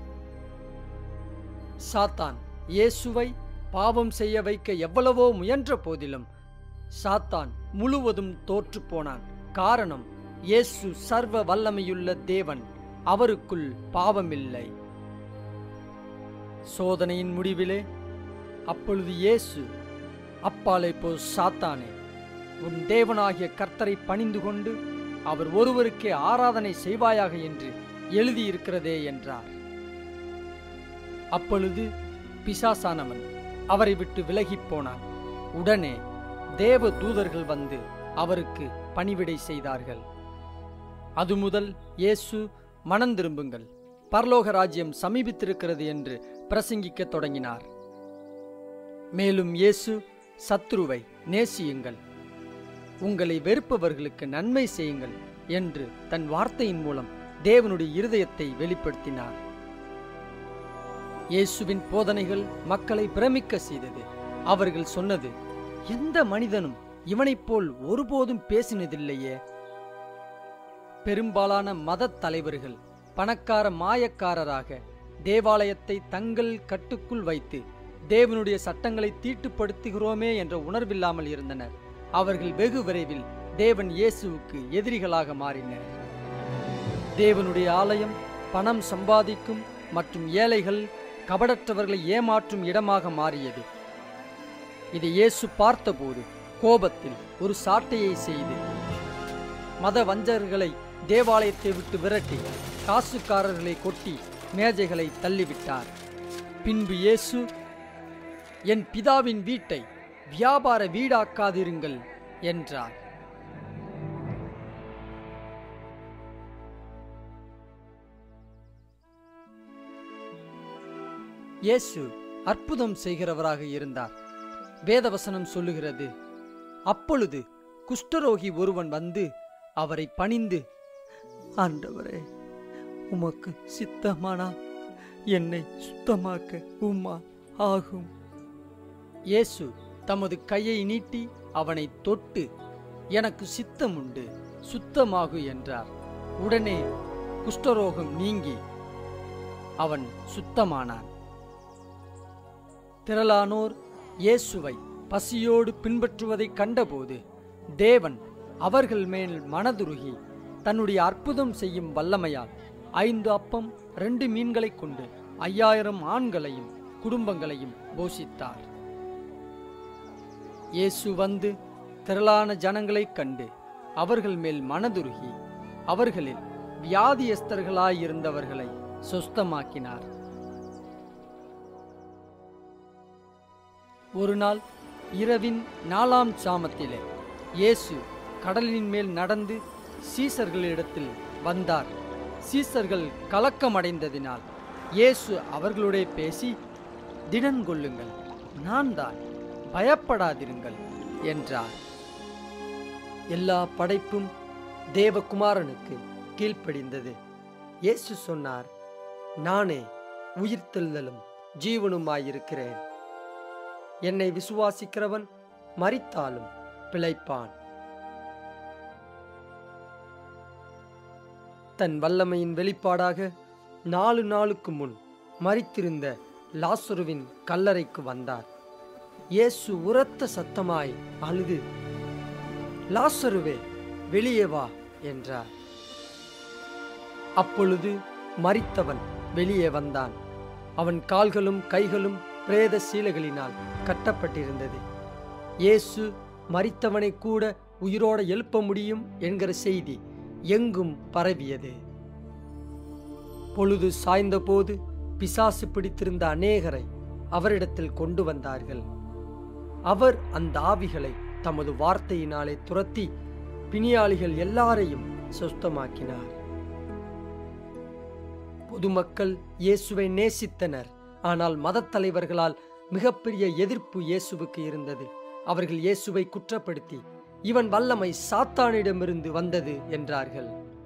சாத்தான் இயேசுவை பாவம் செய்ய வைக்க எவ்வளவோ முயன்ற போதிலும் சாத்தான் முழுவதும் தோற்று போனான். காரணம், இயேசு சர்வ வல்லமையுள்ள தேவன், அவருக்குள் பாவமில்லை. சோதனையின் முடிவிலே அப்பொழுது இயேசு, அப்பாலே போ சாத்தானே, உன் தேவனாகிய கர்த்தரை பணிந்து கொண்டு அவர் ஒருவருக்கே ஆராதனை செய்வாயாக என்று எழுதியிருக்கிறதே என்றார். அப்பொழுது பிசாசானவன் அவரை விட்டு விலகிப் போனான். உடனே தேவ தூதர்கள் வந்து அவருக்கு பணிவிடை செய்தார்கள். அது முதல் இயேசு, மனம் திரும்புங்கள், பரலோக ராஜ்யம் சமீபித்திருக்கிறது என்று பிரசங்கிக்கத் தொடங்கினார். மேலும் இயேசு, சத்துருவை நேசியுங்கள், உங்களை வெறுப்பவர்களுக்கு நன்மை செய்யுங்கள் என்று தன் வார்த்தையின் மூலம் தேவனுடைய இருதயத்தை வெளிப்படுத்தினார். இயேசுவின் போதனைகள் மக்களை பிரமிக்க செய்தது. அவர்கள் சொன்னது, எந்த மனிதனும் இவனைப் போல் ஒருபோதும் பேசினதில்லையே. பெரும்பாலான மத தலைவர்கள் பணக்கார மாயக்காரராக தேவாலயத்தை தங்கள் கட்டுக்குள் வைத்து தேவனுடைய சட்டங்களை தீட்டுப்படுத்துகிறோமே என்ற உணர்வில்லாமல் இருந்தனர். அவர்கள் வெகு விரைவில் தேவன் இயேசுவுக்கு எதிரிகளாக மாறினர். தேவனுடைய ஆலயம் பணம் சம்பாதிக்கும் மற்றும் ஏழைகள், கபடற்றவர்களை ஏமாற்றும் இடமாக மாறியது. இதை இயேசு பார்த்தபோது கோபத்தில் ஒரு சாட்டையை செய்து மத வஞ்சகர்களை தேவாலயத்தை விட்டு விரட்டி காசுக்காரர்களை கொட்டி மேஜைகளை தள்ளிவிட்டார். பின்பு இயேசு, என் பிதாவின் வீட்டை வியாபார வீடாக்காதிருங்கள் என்றார். இயேசு அற்புதம் செய்கிறவராக இருந்தார். வேதவசனம் சொல்லுகிறது, அப்பொழுது குஷ்டரோகி ஒருவன் வந்து அவரை பணிந்து, ஆண்டவரே, உமக்கு சித்தமானா என்னை சுத்தமாக்க உம்மா ஆகும். இயேசு தமது கையை நீட்டி அவனை தொட்டு, எனக்கு சித்தம் உண்டு, சுத்தமாகு என்றார். உடனே குஷ்டரோகம் நீங்கி அவன் சுத்தமானான். திரளானோர் இயேசுவை பசியோடு பின்பற்றுவதை கண்டபோது தேவன் அவர்கள் மேல் மனதுருகி தன்னுடைய அற்புதம் செய்யும் வல்லமையால் ஐந்து அப்பம் ரெண்டு மீன்களை கொண்டு ஐயாயிரம் ஆண்களையும் குடும்பங்களையும் போஷித்தார். இயேசு வந்து திரளான ஜனங்களைக் கண்டு அவர்கள் மேல் மனதுருகி அவர்களில் வியாதியஸ்தர்களாயிருந்தவர்களை சொஸ்தமாக்கினார். ஒரு நாள் இரவின் நாலாம் சாமத்திலே இயேசு கடலின் மேல் நடந்து சீசர்களிடத்தில் வந்தார். சீசர்கள் கலக்கமடைந்ததினால் இயேசு அவர்களுடைய பேசி, திடன் கொள்ளுங்கள், நான் தான், பயப்படாதிருங்கள் என்றார். எல்லா படைப்பும் தேவகுமாரனுக்கு கீழ்ப்படிந்தது. இயேசு சொன்னார், நானே உயிர்த்தெழுதலும் ஜீவனுமாயிருக்கிறேன். என்னை விசுவாசிக்கிறவன் மரித்தாலும் பிழைப்பான். தன் வல்லமையின் வெளிப்பாடாக நாலு நாளுக்கு முன் மரித்திருந்த லாசருவின் கல்லறைக்கு வந்தார். இயேசு உரத்த சத்தமாய் அழுது, லாசருவே, வெளியே வா என்றார். அப்பொழுது மரித்தவன் வெளியே வந்தான். அவன் கால்களும் கைகளும் பிரேத சீலைகளினால் கட்டப்பட்டிருந்தது. இயேசு மரித்தவனை கூட உயிரோட எழுப்ப முடியும் என்கிற செய்தி எங்கும் பரவியது. பொழுது சாய்ந்தபோது பிசாசு பிடித்திருந்த அநேகரை அவரிடத்தில் கொண்டு வந்தார்கள். அவர் அந்த ஆவிகளை தமது வார்த்தையினாலே துரத்தி பிணியாளிகள் எல்லாரையும் சொஸ்தமாக்கினார். பொதுமக்கள் இயேசுவை நேசித்தனர். ஆனால் மதத் தலைவர்களால் மிகப்பெரிய எதிர்ப்பு இயேசுவுக்கு இருந்தது. அவர்கள் இயேசுவை குற்றப்படுத்தி, இவன் வல்லமை சாத்தானிடமிருந்து வந்தது என்றார்கள்.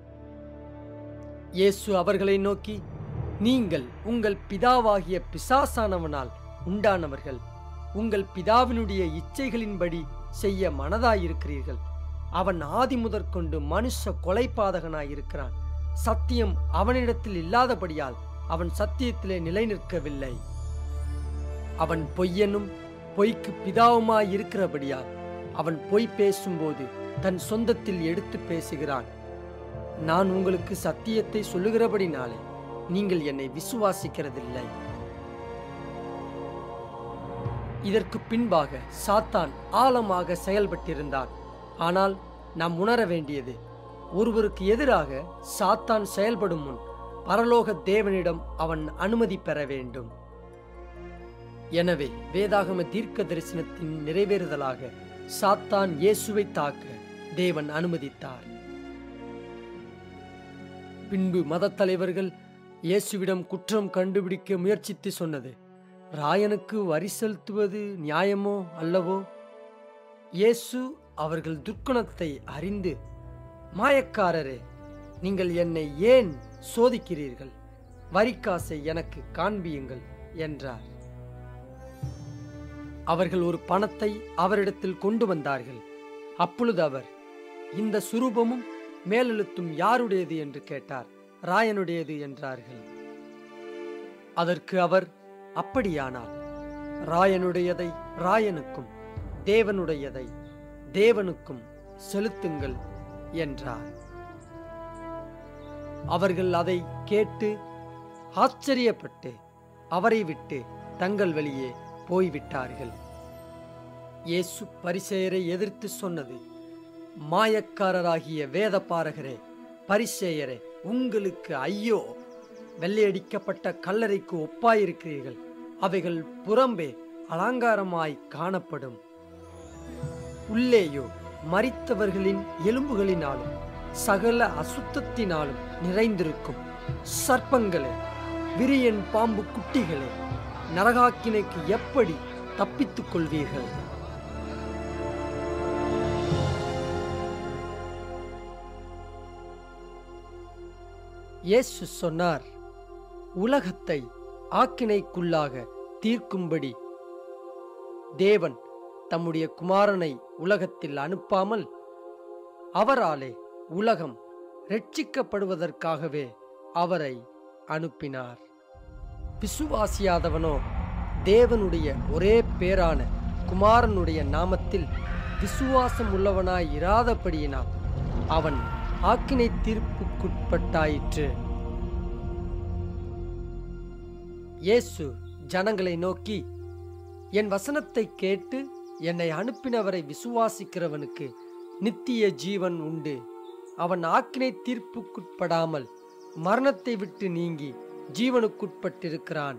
இயேசு அவர்களை நோக்கி, நீங்கள் உங்கள் பிதாவாகிய பிசாசானவனால் உண்டானவர்கள், உங்கள் பிதாவினுடைய இச்சைகளின்படி செய்ய மனதாயிருக்கிறீர்கள். அவன் ஆதி முதற்கொண்டு மனுஷ கொலைபாதகனாயிருக்கிறான். சத்தியம் அவனிடத்தில் இல்லாதபடியால் அவன் சத்தியத்திலே நிலை நிற்கவில்லை. அவன் பொய்யனும் பொய்க்கு பிதாவுமாயிருக்கிறபடியால் அவன் பொய் பேசும்போது தன் சொந்தத்தில் எடுத்து பேசுகிறான். நான் உங்களுக்கு சத்தியத்தை சொல்லுகிறபடினாலே நீங்கள் என்னை விசுவாசிக்கிறதில்லை. இதற்கு பின்பாக சாத்தான் ஆழமாக செயல்பட்டிருந்தான். ஆனால் நாம் உணர வேண்டியது, ஒருவருக்கு எதிராக சாத்தான் செயல்படும் முன் பரலோக தேவனிடம் அவன் அனுமதி பெற வேண்டும். எனவே வேதாகம தீர்க்க தரிசனத்தின் நிறைவேறுதலாக சாத்தான் இயேசுவை தாக்க தேவன் அனுமதித்தார். பின்பு மத தலைவர்கள் இயேசுவிடம் குற்றம் கண்டுபிடிக்க முயற்சித்து சொன்னது, ராயனுக்கு வரி செலுத்துவது நியாயமோ அல்லவோ? இயேசு அவர்கள் துர்க்குணத்தை அறிந்து, மாயக்காரரே, நீங்கள் என்னை ஏன் சோதிக்கிறீர்கள்? வரிக்காசை எனக்கு காண்பியுங்கள் என்றார். அவர்கள் ஒரு பணத்தை அவரிடத்தில் கொண்டு வந்தார்கள். அப்பொழுது அவர், இந்த சுரூபமும் மேலெழுத்தும் யாருடையது என்று கேட்டார். ராயனுடையது என்றார்கள். அதற்கு அவர், அப்படியானால் ராயனுடையதை ராயனுக்கும் தேவனுடையதை தேவனுக்கும் செலுத்துங்கள் என்றார். அவர்கள் அதை கேட்டு ஆச்சரியப்பட்டு அவரை விட்டு தங்கள் வழியே போய்விட்டார்கள். இயேசு பரிசேயரை எதிர்த்து சொன்னது, மாயக்காரராகிய வேத பாரகரே, பரிசேயரே, உங்களுக்கு ஐயோ! வெள்ளையடிக்கப்பட்ட கல்லறைக்கு ஒப்பாயிருக்கிறீர்கள். அவைகள் புறம்பே அலங்காரமாய் காணப்படும், உள்ளேயோ மரித்தவர்களின் எலும்புகளினாலும் சகல அசுத்தத்தினாலும் நிறைந்திருக்கும். சர்ப்பங்களே, விரியன் பாம்பு குட்டிகளே, நரகாக்கினைக்கு எப்படி தப்பித்துக் கொள்வீர்கள்? இயேசு சொன்னார், உலகத்தை ஆக்கினைக்குள்ளாக தீர்க்கும்படி தேவன் தம்முடைய குமாரனை உலகத்தில் அனுப்பாமல் அவராலே உலகம் ரட்சிக்கப்படுவதற்காகவே அவரை அனுப்பினார். விசுவாசியாதவனோ தேவனுடைய ஒரே பேரான குமாரனுடைய நாமத்தில் விசுவாசம் உள்ளவனாய் இராதபடியினால் அவன் ஆக்கினை தீர்ப்புக்குட்பட்டாயிற்று. இயேசு ஜனங்களை நோக்கி, என் வசனத்தை கேட்டு என்னை அனுப்பினவரை விசுவாசிக்கிறவனுக்கு நித்திய ஜீவன் உண்டு. அவன் ஆக்கினை தீர்ப்புக்குட்படாமல் மரணத்தை விட்டு நீங்கி ஜீவனுக்குட்பட்டிருக்கிறான்.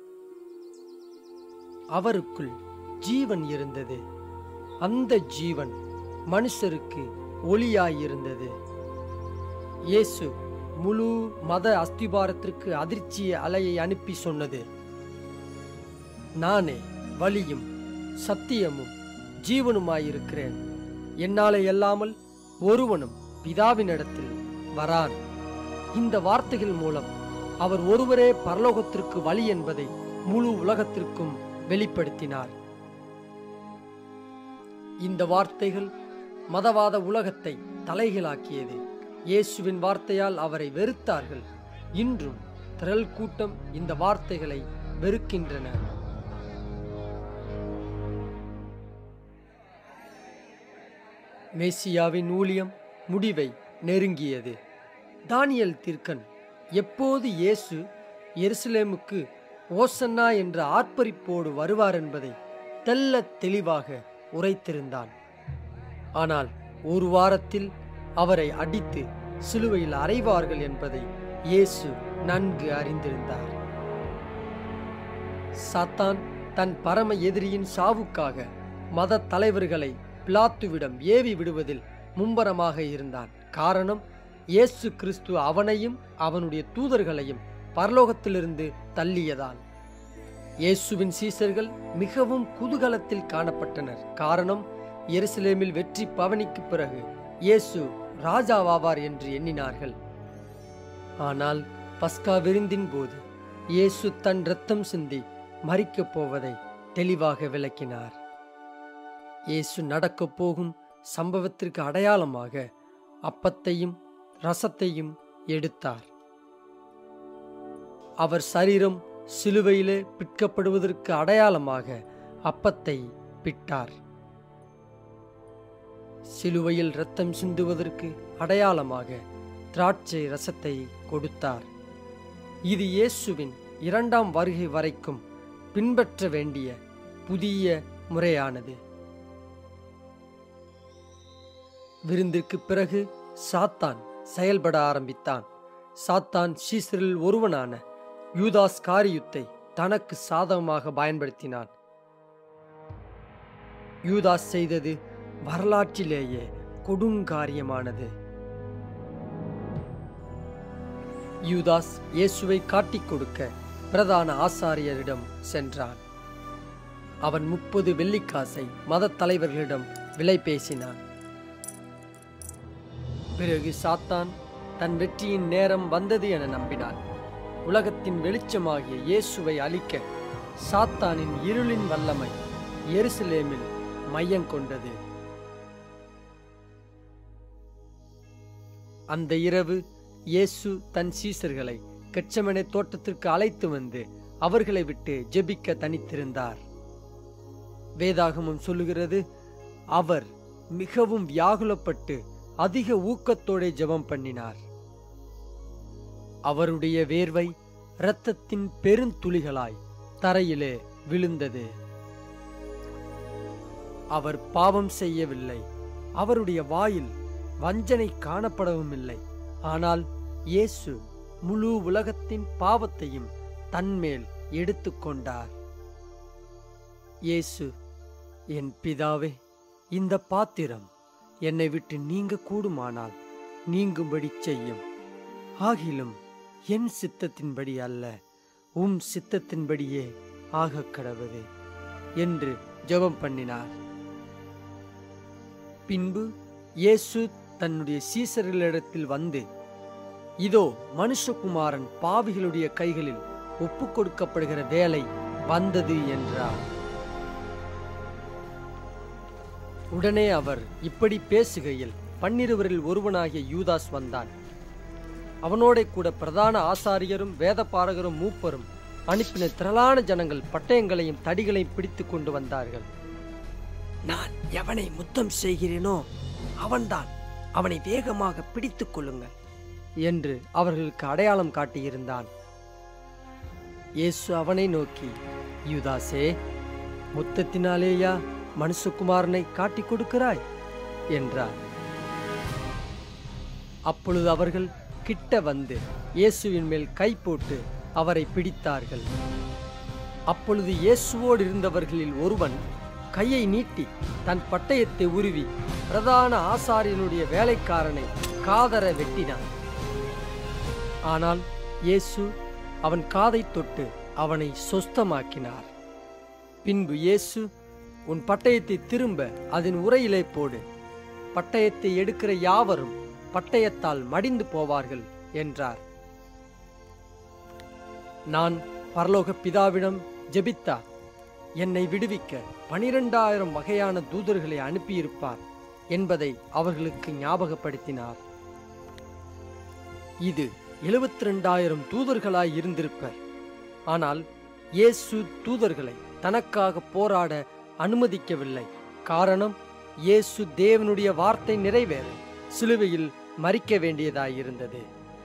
அவருக்குள் ஜீவன் இருந்தது. அந்த ஜீவன் மனுஷருக்கு ஒளியாயிருந்தது. இயேசு முழு மத அஸ்திபாரத்திற்கு அதிர்ச்சிய அலையை அனுப்பி சொன்னது, நானே வழியும் சத்தியமும் ஜீவனுமாயிருக்கிறேன். என்னாலே அல்லாமல் ஒருவனும் பிதாவினிடத்தில் வரான். இந்த வார்த்தைகள் மூலம் அவர் ஒருவரே பரலோகத்திற்கு வழி என்பதை முழு உலகத்திற்கும் வெளிப்படுத்தினார். இந்த வார்த்தைகள் மதவாத உலகத்தை தலைகீழாக்கியது. இயேசுவின் வார்த்தையால் அவரை வெறுத்தார்கள். இன்றும் திரள் கூட்டம் இந்த வார்த்தைகளை வெறுக்கின்றன. மேசியாவின் ஊழியம் முடிவை நெருங்கியது. தானியேல் தீர்க்கன் எப்போது இயேசு எருசலேமுக்கு ஓசன்னா என்ற ஆர்ப்பரிப்போடு வருவார் என்பதை தெல்ல தெளிவாக உரைத்திருந்தான். ஆனால் ஒரு வாரத்தில் அவரை அடித்து சிலுவையில் அறைவார்கள் என்பதை இயேசு நன்கு அறிந்திருந்தார். சாத்தான் தன் பரம எதிரியின் சாவுக்காக மத தலைவர்களை பிலாத்துவிடம் ஏவி விடுவதில் மும்பரமாக இருந்தான். காரணம், இயேசு கிறிஸ்து அவனையும் அவனுடைய தூதர்களையும் பரலோகத்திலிருந்து தள்ளியதால். இயேசுவின் சீசர்கள் மிகவும் குதூகலத்தில் காணப்பட்டனர். காரணம், எருசலேமில் வெற்றி பவனிக்கு பிறகு இயேசு ராஜாவாவார் என்று எண்ணினார்கள். ஆனால் பஸ்கா விருந்தின் போது இயேசு தன் இரத்தம் சிந்தி மரிக்கப் போவதை தெளிவாக விளக்கினார். இயேசு நடக்கப் போகும் சம்பவத்திற்கு அடையாளமாக அப்பத்தையும் ரசத்தையும் எடுத்தார். அவர் சரீரம் சிலுவையிலே பிற்கப்படுவதற்கு அடையாளமாக அப்பத்தை பிட்டார். சிலுவையில் இரத்தம் சிந்துவதற்கு அடையாளமாக திராட்சை ரசத்தை கொடுத்தார். இது இயேசுவின் இரண்டாம் வருகை வரைக்கும் பின்பற்ற வேண்டிய புதிய முறையானது. விருந்திற்கு பிறகு சாத்தான் செயல்பட ஆரம்பித்தான். சாத்தான் சீசரில் ஒருவனான யூதாஸ் காரியுத்தை தனக்கு சாதகமாக பயன்படுத்தினான். யூதாஸ் செய்தது வரலாற்றிலேயே கொடுங்காரியமானது. யூதாஸ் இயேசுவை காட்டிக் கொடுக்க பிரதான ஆசாரியரிடம் சென்றான். அவன் முப்பது வெள்ளிக்காசை மத தலைவர்களிடம் விலை பேசினான். பிறகு சாத்தான் தன் வெற்றியின் நேரம் வந்தது என நம்பினான். உலகத்தின் வெளிச்சமாகிய இயேசுவை அழிக்க சாத்தானின் இருளின் வல்லமை எருசலேமில் மையம் கொண்டது. அந்த இரவு இயேசு தன் சீசர்களை கெத்செமனே தோட்டத்திற்கு அழைத்து வந்து அவர்களை விட்டு ஜெபிக்க தனித்திருந்தார். வேதாகமம் சொல்லுகிறது, அவர் மிகவும் வியாகுலப்பட்டு அதிக ஊக்கத்தோടെ ஜெபம் பண்ணினார். அவருடைய வேர்வை இரத்தத்தின் பெருந்துளிகளாய் தரையிலே விழுந்தது. அவர் பாவம் செய்யவில்லை. அவருடைய வாயில் வஞ்சனை காணப்படவும் இல்லை. ஆனால் இயேசு முழு உலகத்தின் பாவத்தையும் தன்மேல் எடுத்துக்கொண்டார். இயேசு, என் பிதாவே, இந்த பாத்திரம் என்னை விட்டு நீங்க கூடுமானால் நீங்கும்படி செய்யும். ஆகிலும் என் சித்தத்தின்படி அல்ல, உம் சித்தத்தின்படியே ஆகக் கடவது என்று ஜெபம் பண்ணினார். பின்பு இயேசு தன்னுடைய சீசர்களிடத்தில் வந்து, இதோ மனுஷகுமாரன் பாவிகளுடைய கைகளில் ஒப்புக் கொடுக்கப்படுகிற வேலை வந்தது என்றார். உடனே அவர் இப்படி பேசுகையில் பன்னிருவரில் ஒருவனாகிய யூதாஸ் வந்தான். அவனோட கூட பிரதான ஆசாரியரும் வேதபாரகரும் மூப்பரும் அனுப்பின திரளான ஜனங்கள் பட்டயங்களையும் தடிகளையும் பிடித்து கொண்டு வந்தார்கள். நான் எவனை முத்தம் செய்கிறேனோ அவன்தான், அவனை வேகமாக பிடித்துக் கொள்ளுங்கள் என்று அவர்களுக்கு அடையாளம் காட்டியிருந்தான். இயேசு அவனை நோக்கி, யூதாசே, முத்தத்தினாலேயா மனுஷகுமாரனை காட்டிக் கொடுக்கிறாய் என்றார். அப்பொழுது அவர்கள் கிட்ட வந்து இயேசுவின் மேல் கை போட்டு அவரை பிடித்தார்கள். அப்பொழுது இயேசுவோடு இருந்தவர்களில் ஒருவன் கையை நீட்டி தன் பட்டயத்தை உருவி பிரதான ஆசாரியனுடைய வேலைக்காரனை காதர வெட்டினான். ஆனால் இயேசு அவன் காதை தொட்டு அவனை சொஸ்தமாக்கினார். பின்பு இயேசு, உன் பட்டயத்தை திரும்ப அதன் உரையிலே போடு, பட்டயத்தை எடுக்கிற யாவரும் பட்டயத்தால் மடிந்து போவார்கள் என்றார். நான் பரலோக பிதாவிடம் ஜெபித்தா என்னை விடுவிக்க பனிரெண்டாயிரம் வகையான தூதர்களை அனுப்பியிருப்பார் என்பதை அவர்களுக்கு ஞாபகப்படுத்தினார். இது எழுபத்தி ரெண்டாயிரம் தூதர்களாய் இருந்திருப்பர். ஆனால் இயேசு தூதர்களை தனக்காக போராட அனுமதிக்கவில்லை. காரணம், இயேசு தேவனுடைய வார்த்தை நிறைவேற சிலுவையில் மரிக்க வேண்டியதாயிருந்தது.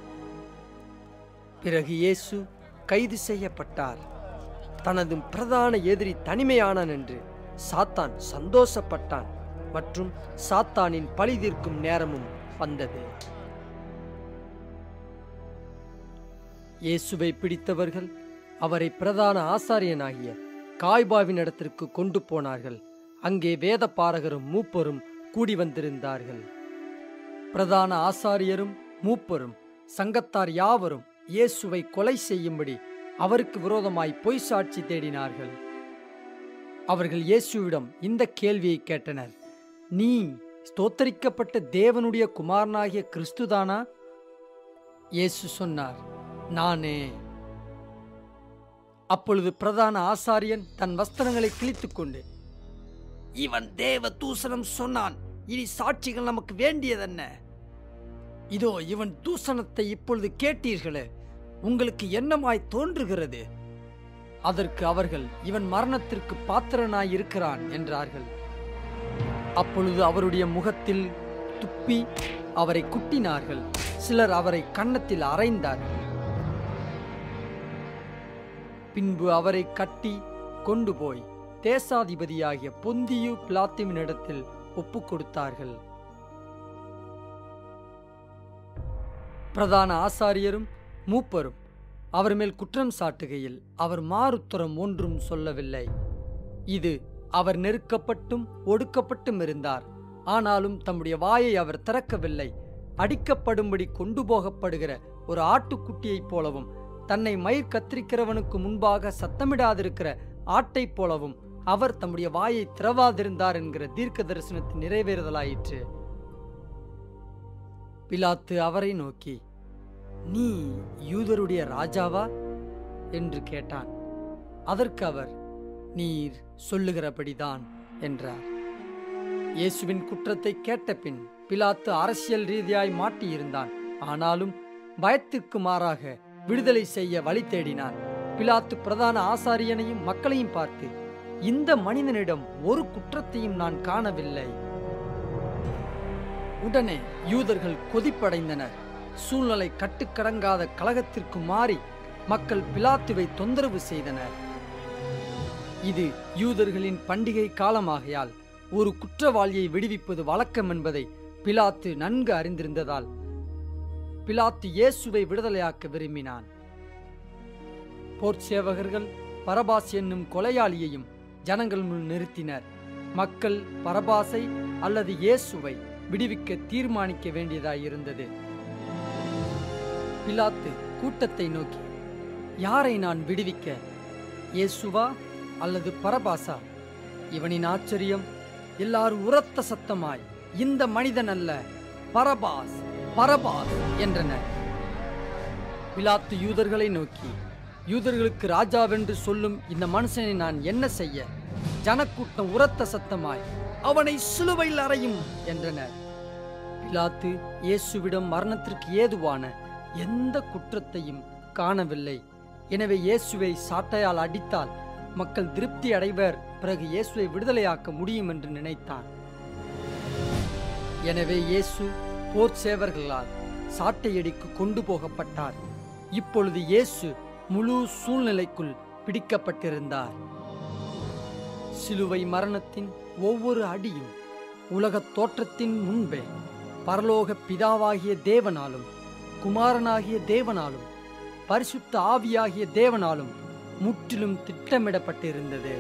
பிறகு இயேசு கைது செய்யப்பட்டார். தனது பிரதான எதிரி தனிமையானான் என்று சாத்தான் சந்தோஷப்பட்டான் மற்றும் சாத்தானின் பழி தீர்க்கும் நேரமும் வந்தது. இயேசுவை பிடித்தவர்கள் அவரை பிரதான ஆசாரியனாகிய காய்பாவின் இடத்திற்கு கொண்டு போனார்கள். அங்கே வேத பாரகரும் மூப்பரும் கூடி வந்திருந்தார்கள். பிரதான ஆசாரியரும் மூப்பரும் சங்கத்தார் யாவரும் இயேசுவை கொலை செய்யும்படி அவருக்கு விரோதமாய் பொய் சாட்சி தேடினார்கள். அவர்கள் இயேசுவிடம் இந்த கேள்வியை கேட்டனர், நீ ஸ்தோத்தரிக்கப்பட்ட தேவனுடைய குமாரனாகிய கிறிஸ்துதானா? இயேசு சொன்னார், நானே. அப்பொழுது பிரதான ஆசாரியன் தன் வஸ்திரங்களை கிழித்துக் கொண்டு, இவன் தேவ தூசணம் சொன்னான், இனி சாட்சிகள் நமக்கு வேண்டியதென்ன? இதோ இவன் தூசணத்தை இப்பொழுது கேட்டீர்களே, உங்களுக்கு என்னமாய் தோன்றுகிறது? அதற்கு அவர்கள், இவன் மரணத்திற்கு பாத்திரனாய் இருக்கிறான் என்றார்கள். அப்பொழுது அவருடைய முகத்தில் துப்பி அவரை குட்டினார்கள். சிலர் அவரை கன்னத்தில் அறைந்தார்கள். பின்பு அவரை கட்டி கொண்டு போய் தேசாதிபதியாகிய பொந்தியு பிலாத்துவினிடத்தில் ஒப்புக் கொடுத்தார்கள். பிரதான ஆசாரியரும் மூப்பரும் அவர் மேல் குற்றம் சாட்டுகையில் அவர் மாறுத்தரம் ஒன்றும் சொல்லவில்லை. இது அவர் நெருக்கப்பட்டும் ஒடுக்கப்பட்டும் இருந்தார். ஆனாலும் தம்முடைய வாயை அவர் திறக்கவில்லை. அடிக்கப்படும்படி கொண்டு போகப்படுகிற ஒரு ஆட்டுக்குட்டியைப் போலவும் தன்னை மயிர் கத்திரிக்கிறவனுக்கு முன்பாக சத்தமிடாதிருக்கிற ஆட்டைப் போலவும் அவர் தம்முடைய வாயை திறவாதிருந்தார் என்கிற தீர்க்க தரிசனத்தின் நிறைவேறுதலாயிற்று. பிலாத்து அவரை நோக்கி, நீ யூதருடைய ராஜாவா என்று கேட்டான். அதற்கு அவர், நீர் சொல்லுகிறபடிதான் என்றார். இயேசுவின் குற்றத்தை கேட்ட பின் பிலாத்து அரசியல் ரீதியாய் மாட்டியிருந்தான். ஆனாலும் பயத்திற்கு மாறாக விடுதலை செய்ய வழி தேடினான். பிலாத்து பிரதான ஆசாரியனையும் மக்களையும் பார்த்து, இந்த மனிதனிடம் ஒரு குற்றத்தையும் நான் காணவில்லை. உடனே யூதர்கள் கொதிப்படைந்தனர். சூழ்நிலை கட்டுக்கடங்காத கலகத்திற்கு மாறி மக்கள் பிலாத்துவை தொந்தரவு செய்தனர். இது யூதர்களின் பண்டிகை காலமாகையால் ஒரு குற்றவாளியை விடுவிப்பது வழக்கம் என்பதை பிலாத்து நன்கு அறிந்திருந்ததால் பிலாத்து இயேசுவை விடுதலையாக்க விரும்பினான். போர்ச்சேவகர்கள் பரபாஸ் என்னும் கொலையாளியையும் ஜனங்கள் முன் நிறுத்தினர். மக்கள் பரபாசை அல்லது இயேசுவை விடுவிக்க தீர்மானிக்க வேண்டியதாயிருந்தது. பிலாத்து கூட்டத்தை நோக்கி, யாரை நான் விடுவிக்க, இயேசுவா அல்லது பரபாசா? இவனின் ஆச்சரியம் எல்லாரும் உரத்த சத்தமாய், இந்த மனிதன் அல்ல, பரபாஸ் பரபாஸ் என்றனர். பிலாத்து யூதர்களை நோக்கி, யூதர்களுக்கு ராஜாவென்று சொல்லும் இந்த மனுஷனை நான் என்ன செய்ய? ஜனக்கூட்டம் உரத்த சத்தமாய், அவனை சிலுவையில் அறையும் என்றனர். பிலாத்து இயேசுவிடம் மரணத்திற்கு ஏதுவான எந்த குற்றத்தையும் காணவில்லை. எனவே இயேசுவை சாட்டையால் அடித்தால் மக்கள் திருப்தி அடைவர், பிறகு இயேசுவை விடுதலையாக்க முடியும் என்று நினைத்தான். எனவே இயேசு போர் சேவர்களால் சாட்டையடிக்கு கொண்டு போகப்பட்டார். இப்பொழுது இயேசு முழு சூழ்நிலைக்குள் பிடிக்கப்பட்டிருந்தார். சிலுவை மரணத்தின் ஒவ்வொரு அடியும் உலகத் தோற்றத்தின் முன்பே பரலோக பிதாவாகிய தேவனாலும் குமாரனாகிய தேவனாலும் பரிசுத்த ஆவியாகிய தேவனாலும் முற்றிலும் திட்டமிடப்பட்டிருந்தது.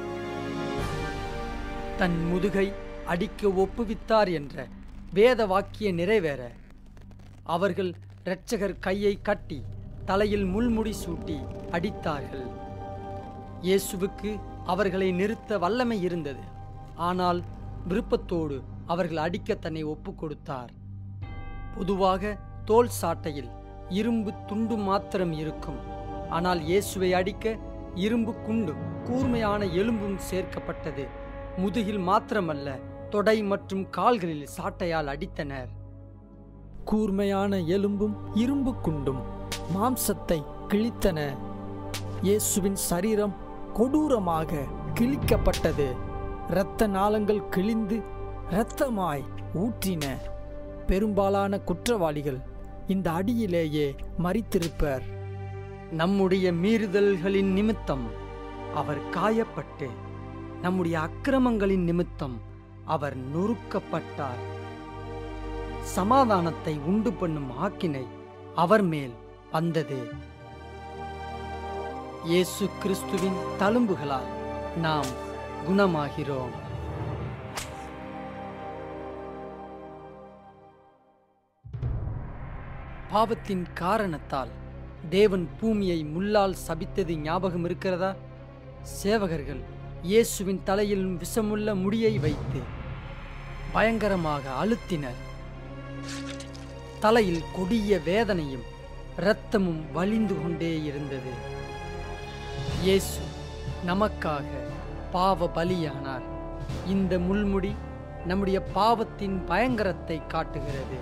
தன் முதுகை அடிக்க ஒப்புவித்தார் என்ற வேத வாக்கிய நிறைவேற அவர்கள் இரட்சகர் கையை கட்டி தலையில் முள்முடி சூட்டி அடித்தார்கள். இயேசுவுக்கு அவர்களை நிறுத்த வல்லமை இருந்தது. ஆனால் விருப்பத்தோடு அவர்கள் அடிக்க தன்னை ஒப்பு கொடுத்தார். பொதுவாக தோல் சாட்டையில் இரும்பு துண்டு மாத்திரம் இருக்கும். ஆனால் இயேசுவை அடிக்க இரும்பு குண்டும் கூர்மையான எலும்பும் சேர்க்கப்பட்டது. முதுகில் மாத்திரமல்ல, தொடை மற்றும் கால்களில் சாட்டையால் அடித்தனர். கூர்மையான எலும்பும் இரும்பு குண்டும் மாம்சத்தை கிழித்தன. இயேசுவின் சரீரம் கொடூரமாக கிழிக்கப்பட்டது. இரத்த நாளங்கள் கிழிந்து இரத்தமாய் ஊற்றின. பெரும்பாலான குற்றவாளிகள் இந்த அடியிலேயே மரித்திருப்பர். நம்முடைய மீறுதல்களின் நிமித்தம் அவர் காயப்பட்டு, நம்முடைய அக்கிரமங்களின் நிமித்தம் அவர் நொறுக்கப்பட்டார். சமாதானத்தை உண்டு பண்ணும் ஆக்கினை அவர் மேல் வந்தது. இயேசு கிறிஸ்துவின் தழும்புகளால் நாம் குணமாகிறோம். பாவத்தின் காரணத்தால் தேவன் பூமியை முள்ளால் சபித்தது ஞாபகம் இருக்கிறதா? சேவகர்கள் இயேசுவின் தலையில் விஷமுள்ள முடியை வைத்து பயங்கரமாக அழுத்தினர். தலையில் கொடிய வேதனையும் இரத்தமும் வழிந்து கொண்டே இருந்தது. இயேசு நமக்காக பாவ பலியானார். இந்த முள்முடி நம்முடைய பாவத்தின் பயங்கரத்தை காட்டுகிறது.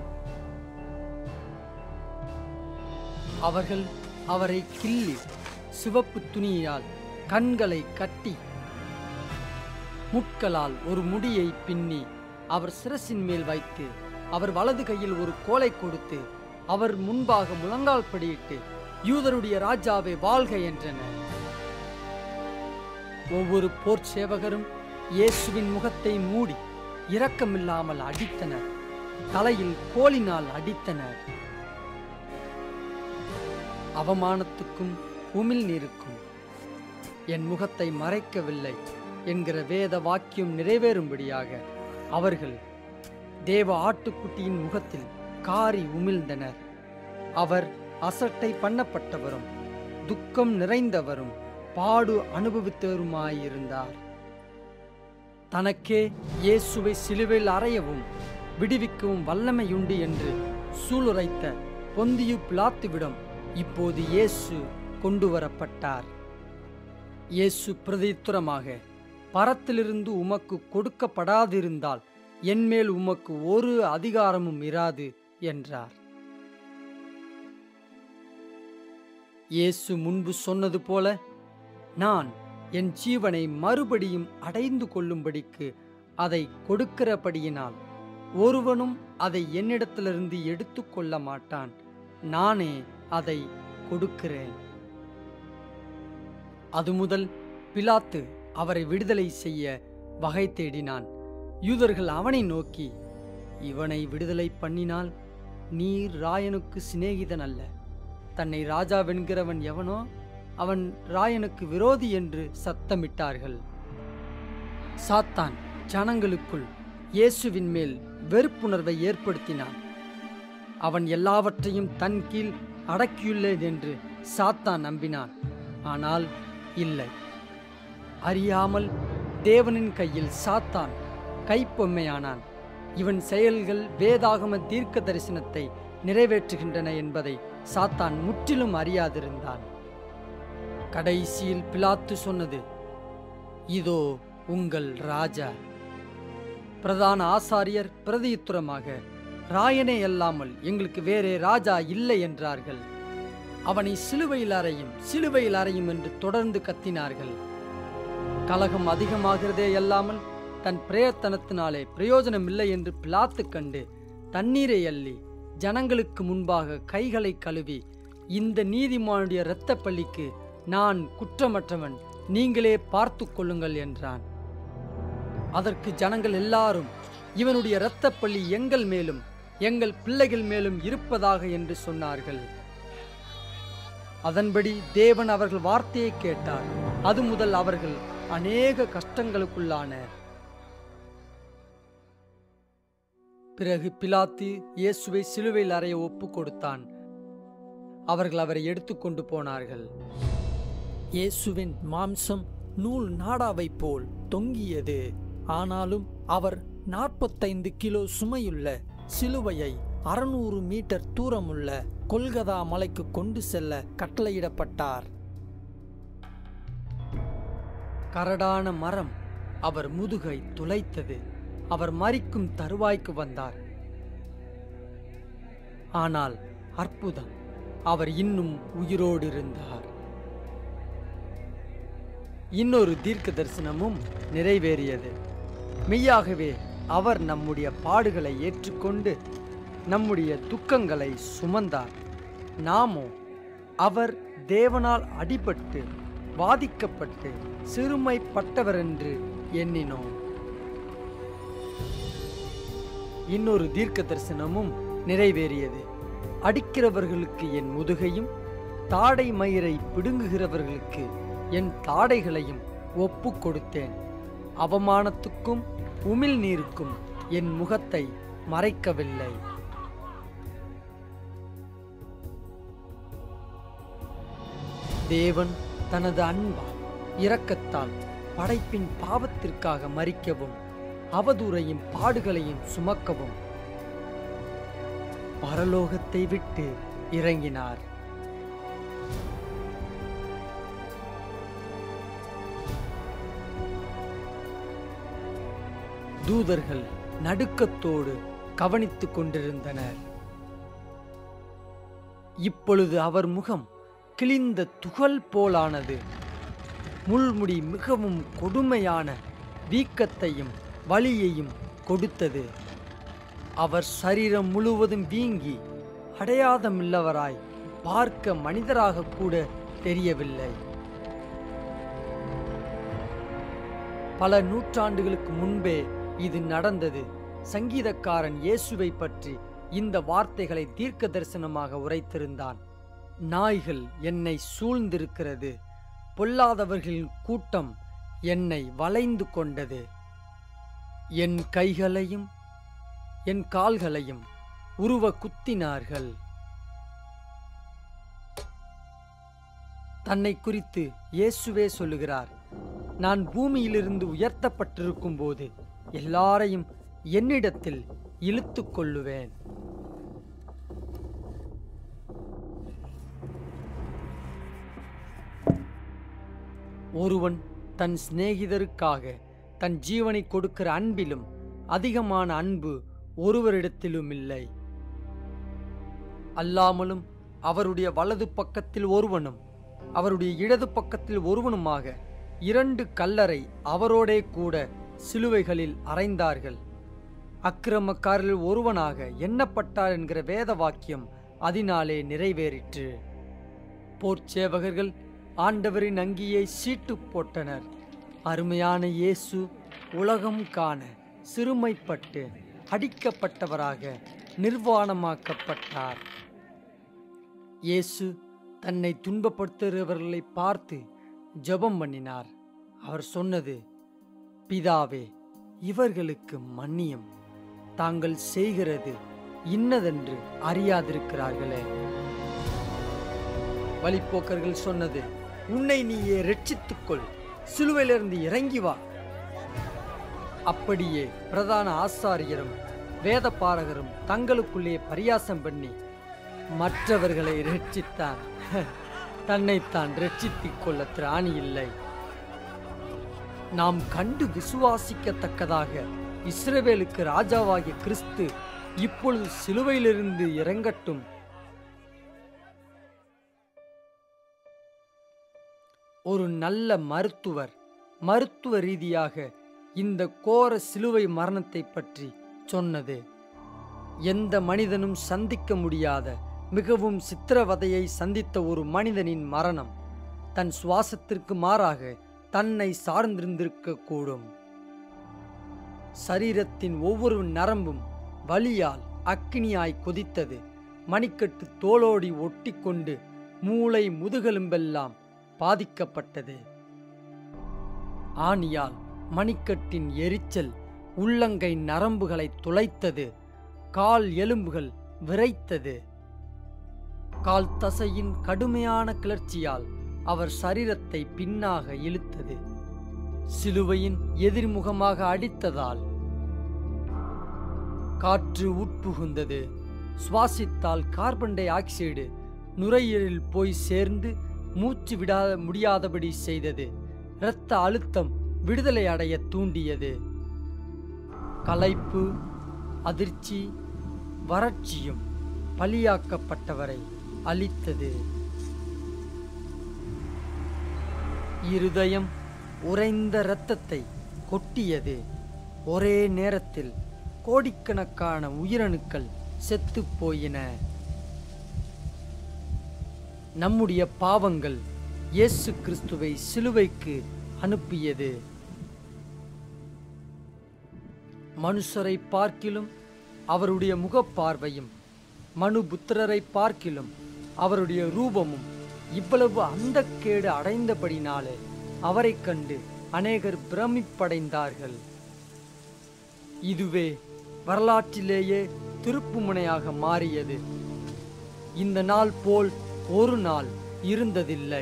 அவர்கள் அவரை கிள்ளி சிவப்பு துணியால் கண்களை கட்டி முட்களால் ஒரு முடியை பின்னி அவர் சிரசின் மேல் வைத்து அவர் வலது கையில் ஒரு கோலை கொடுத்து அவர் முன்பாக முழங்கால் படியிட்டு, யூதருடைய ராஜாவை வாழ்க என்றனர். ஒவ்வொரு போர் சேவகரும் இயேசுவின் முகத்தை மூடி இரக்கமில்லாமல் அடித்தனர். தலையில் கோலினால் அடித்தனர். அவமானத்துக்கும் உமிழ்நீருக்கும் என் முகத்தை மறைக்கவில்லை என்கிற வேத வாக்கியம் நிறைவேறும்படியாக அவர்கள் தேவ ஆட்டுக்குட்டியின் முகத்தில் காரி உமிழ்ந்தனர். அவர் அசட்டை பண்ணப்பட்டவரும் துக்கம் நிறைந்தவரும் பாடு அனுபவித்தவருமாயிருந்தார். தனக்கே இயேசுவை சிலுவையில் அறையவும் விடுவிக்கவும் வல்லமையுண்டு என்று சூளுரைத்த பொந்தியு பிலாத்துவிடம் இப்போது இயேசு கொண்டு வரப்பட்டார். இயேசு பிரதித்துரமாக, பரத்திலிருந்து உமக்கு கொடுக்கப்படாதிருந்தால் என்மேல் உமக்கு ஒரு அதிகாரமும் இராது என்றார். இயேசு முன்பு சொன்னது போல, நான் என் ஜீவனை மறுபடியும் அடைந்து கொள்ளும்படிக்கு அதை கொடுக்கிறபடியினால் ஒருவனும் அதை என்னிடத்திலிருந்து எடுத்து கொள்ள மாட்டான். நானே அதை கொடுக்கிறேன். அது முதல் பிலாத்து அவரை விடுதலை செய்ய வகை தேடினான். யூதர்கள் அவனை நோக்கி, இவனை விடுதலை பண்ணினால் நீர் ராயனுக்கு சிநேகிதன் அல்ல. தன்னை ராஜாவென்கிறவன் எவனோ அவன் ராயனுக்கு விரோதி என்று சத்தமிட்டார்கள். சாத்தான் ஜனங்களுக்குள் இயேசுவின் மேல் வெறுப்புணர்வை ஏற்படுத்தினான். அவன் எல்லாவற்றையும் தன் கீழ் அடக்கியுள்ளது என்று சாத்தான் நம்பினான். ஆனால் இல்லை, அறியாமல் தேவனின் கையில் சாத்தான் கைப்பொம்மையானான். இவன் செயல்கள் வேதாகம தீர்க்க தரிசனத்தை நிறைவேற்றுகின்றன என்பதை சாத்தான் முற்றிலும் அறியாதிருந்தான். கடைசியில் பிலாத்து சொன்னது, இதோ உங்கள் ராஜா. பிரதான ஆசாரியர் பிரதியுத்தரமாக, ராயனே அல்லாமல் எங்களுக்கு வேறே ராஜா இல்லை என்றார்கள். அவனை சிலுவையில் அறையும் சிலுவையில் அறையும் என்று தொடர்ந்து கத்தினார்கள். கலகம் அதிகமாகிறதே அல்லாமல் தன் பிரயத்தனத்தினாலே பிரயோஜனம் இல்லை என்று பிலாத்து கண்டு தண்ணீரை அள்ளி ஜனங்களுக்கு முன்பாக கைகளை கழுவி, இந்த நீதிமானுடைய இரத்த பள்ளிக்கு நான் குற்றமற்றவன், நீங்களே பார்த்து கொள்ளுங்கள் என்றான். அதற்கு ஜனங்கள் எல்லாரும், இவனுடைய இரத்த பள்ளி எங்கள் மேலும் எங்கள் பிள்ளைகள் மேலும் இருப்பதாக என்று சொன்னார்கள். அதன்படி தேவன் அவர்கள் வார்த்தையை கேட்டார். அது முதல் அவர்கள் அநேக கஷ்டங்களுக்குள்ளானர். பிறகு பிலாத்து இயேசுவை சிலுவையில் அறைய ஒப்பு கொடுத்தான். அவர்கள் அவரை எடுத்துக்கொண்டு போனார்கள். இயேசுவின் மாம்சம் நூல் நாடாவைப் போல் தொங்கியது. ஆனாலும் அவர் நாற்பத்தைந்து கிலோ சுமையுள்ள சிலுவையை அறுநூறு மீட்டர் தூரமுள்ள கொல்கதா மலைக்கு கொண்டு செல்ல கட்டளையிடப்பட்டார். கரடான மரம் அவர் முதுகை துளைத்தது. அவர் மரிக்கும் தருவாய்க்கு வந்தார். ஆனால் அற்புதம், அவர் இன்னும் உயிரோடு இருந்தார். இன்னொரு தீர்க்க தரிசனமும் நிறைவேறியது. மெய்யாகவே அவர் நம்முடைய பாடுகளை ஏற்றுக்கொண்டு நம்முடைய துக்கங்களை சுமந்தார். நாமோ அவர் தேவனால் அடிபட்டு வாதிக்கப்பட்டு சிறுமைப்பட்டவர் என்று எண்ணினோம். இன்னொரு தீர்க்க தரிசனமும் நிறைவேறியது. அடிக்கிறவர்களுக்கு என் முதுகையும் தாடை மயிரை பிடுங்குகிறவர்களுக்கு என் தாடைகளையும் ஒப்பு கொடுத்தேன். அவமானத்துக்கும் உமிழ்நீருக்கும் என் முகத்தை மறைக்கவில்லை. தேவன் தனது அன்பால் இரக்கத்தால் படைப்பின் பாவத்திற்காக மரிக்கவும் அவதூறையும் பாடுகளையும் சுமக்கவும் பரலோகத்தை விட்டு இறங்கினார். தூதர்கள் நடுக்கத்தோடு கவனித்துக் கொண்டிருந்தனர். இப்பொழுது அவர் முகம் கிழிந்த துகள் போலானது. முள்முடி மிகவும் கொடுமையான வீக்கத்தையும் வலியையும் கொடுத்தது. அவர் சரீரம் முழுவதும் வீங்கி அடையாதமில்லவராய் பார்க்க மனிதராக கூட தெரியவில்லை. பல நூற்றாண்டுகளுக்கு முன்பே இது நடந்தது. சங்கீதக்காரன் இயேசுவை பற்றி இந்த வார்த்தைகளை தீர்க்க தரிசனமாக உரைத்திருந்தான். நாய்கள் என்னை சூழ்ந்திருக்கிறது, பொல்லாதவர்களின் கூட்டம் என்னை வளைந்து கொண்டது. என் கைகளையும் என் கால்களையும் உருவ குத்தினார்கள். தன்னை குறித்து இயேசுவே சொல்லுகிறார், நான் பூமியிலிருந்து உயர்த்தப்பட்டிருக்கும் போது எல்லாரையும் என்னிடத்தில் இழுத்து கொள்ளுவேன். ஒருவன் தன் சிநேகிதருக்காக தன் ஜீவனை கொடுக்கிற அன்பிலும் அதிகமான அன்பு ஒருவரிடத்திலும் இல்லை. அல்லாமலும் அவருடைய வலது பக்கத்தில் ஒருவனும் அவருடைய இடது பக்கத்தில் ஒருவனுமாக இரண்டு கல்லரை அவரோடே கூட சிலுவைகளில் அறைந்தார்கள். அக்கிரமக்காரரில் ஒருவனாக எண்ணப்பட்டார் என்கிற வேத வாக்கியம் அதனாலே நிறைவேறிற்று. போர்ச்சேவகர்கள் ஆண்டவரின் அங்கியை சீட்டு போட்டனர். அருமையான இயேசு உலகம் காண சிறுமைப்பட்டு அடிக்கப்பட்டவராக நிர்வாணமாக்கப்பட்டார். இயேசு தன்னை துன்பப்படுத்துகிறவர்களை பார்த்து ஜெபம் பண்ணினார். அவர் சொன்னது, பிதாவே, இவர்களுக்கு மன்னியும், தாங்கள் செய்கிறது இன்னதென்று அறியாதிருக்கிறார்களே. வழிப்போக்கர்கள் சொன்னது, உன்னை நீயே ரட்சித்துக்கொள், சிலுவையிலிருந்து இறங்கி வா. அப்படியே பிரதான ஆசாரியரும் வேத பாரகரும் தங்களுக்குள்ளே பரியாசம் பண்ணி மற்றவர்களை ரட்சித்தான், தன்னைத்தான் ரட்சித்துக் கொள்ள திராணி இல்லை. நாம் கண்டு விசுவாசிக்கத்தக்கதாக இஸ்ரவேலுக்கு ராஜாவாகிய கிறிஸ்து இப்பொழுது சிலுவையிலிருந்து இறங்கட்டும். ஒரு நல்ல மருத்துவர் மருத்துவ ரீதியாக இந்த கோர சிலுவை மரணத்தை பற்றி சொன்னது. எந்த மனிதனும் சந்திக்க முடியாத மிகவும் சித்திரவதையை சந்தித்த ஒரு மனிதனின் மரணம் தன் சுவாசத்திற்கு மாறாக தன்னை சார்ந்திருந்திருக்க கூடும். சரீரத்தின் ஒவ்வொரு நரம்பும் வலியால் அக்கினியாய் கொதித்தது. மணிக்கட்டு தோளோடி ஒட்டி கொண்டு மூளை முதுகெலும்பெல்லாம் பாதிக்கப்பட்டது. ஆணியால் மணிக்கட்டின் எரிச்சல் உள்ளங்கை நரம்புகளை துளைத்தது. கால் எலும்புகள் விரைத்தது. கால் தசையின் கடுமையான கிளர்ச்சியால் அவர் சரீரத்தை பின்னாக இழுத்தது. சிலுவையின் எதிர்முகமாக அடித்ததால் காற்று உட்புகுந்தது. சுவாசித்தால் கார்பன் டை ஆக்சைடு நுரையீரலில் போய் சேர்ந்து மூச்சு விடா முடியாதபடி செய்தது. இரத்த அழுத்தம் விடுதலை அடைய தூண்டியது. களைப்பு, அதிர்ச்சி, வறட்சியும் பலியாக்கப்பட்டவரை அளித்தது. இருதயம் உறைந்த இரத்தத்தை கொட்டியது. ஒரே நேரத்தில் கோடிக்கணக்கான உயிரணுக்கள் செத்து போயின. நம்முடைய பாவங்கள் இயேசு கிறிஸ்துவை சிலுவைக்கு அனுப்பியது. மனுஷரை பார்க்கிலும் அவருடைய முகப்பார்வையும், மனுபுத்திரரை பார்க்கிலும் அவருடைய ரூபமும் இவ்வளவு அந்தக்கேடு அடைந்தபடினாலே அவரை கண்டு அநேகர் பிரமிப்படைந்தார்கள். இதுவே வரலாற்றிலேயே திருப்புமுனையாக மாறியது. இந்த நாள் போல் ஒரு நாள் இருந்ததில்லை.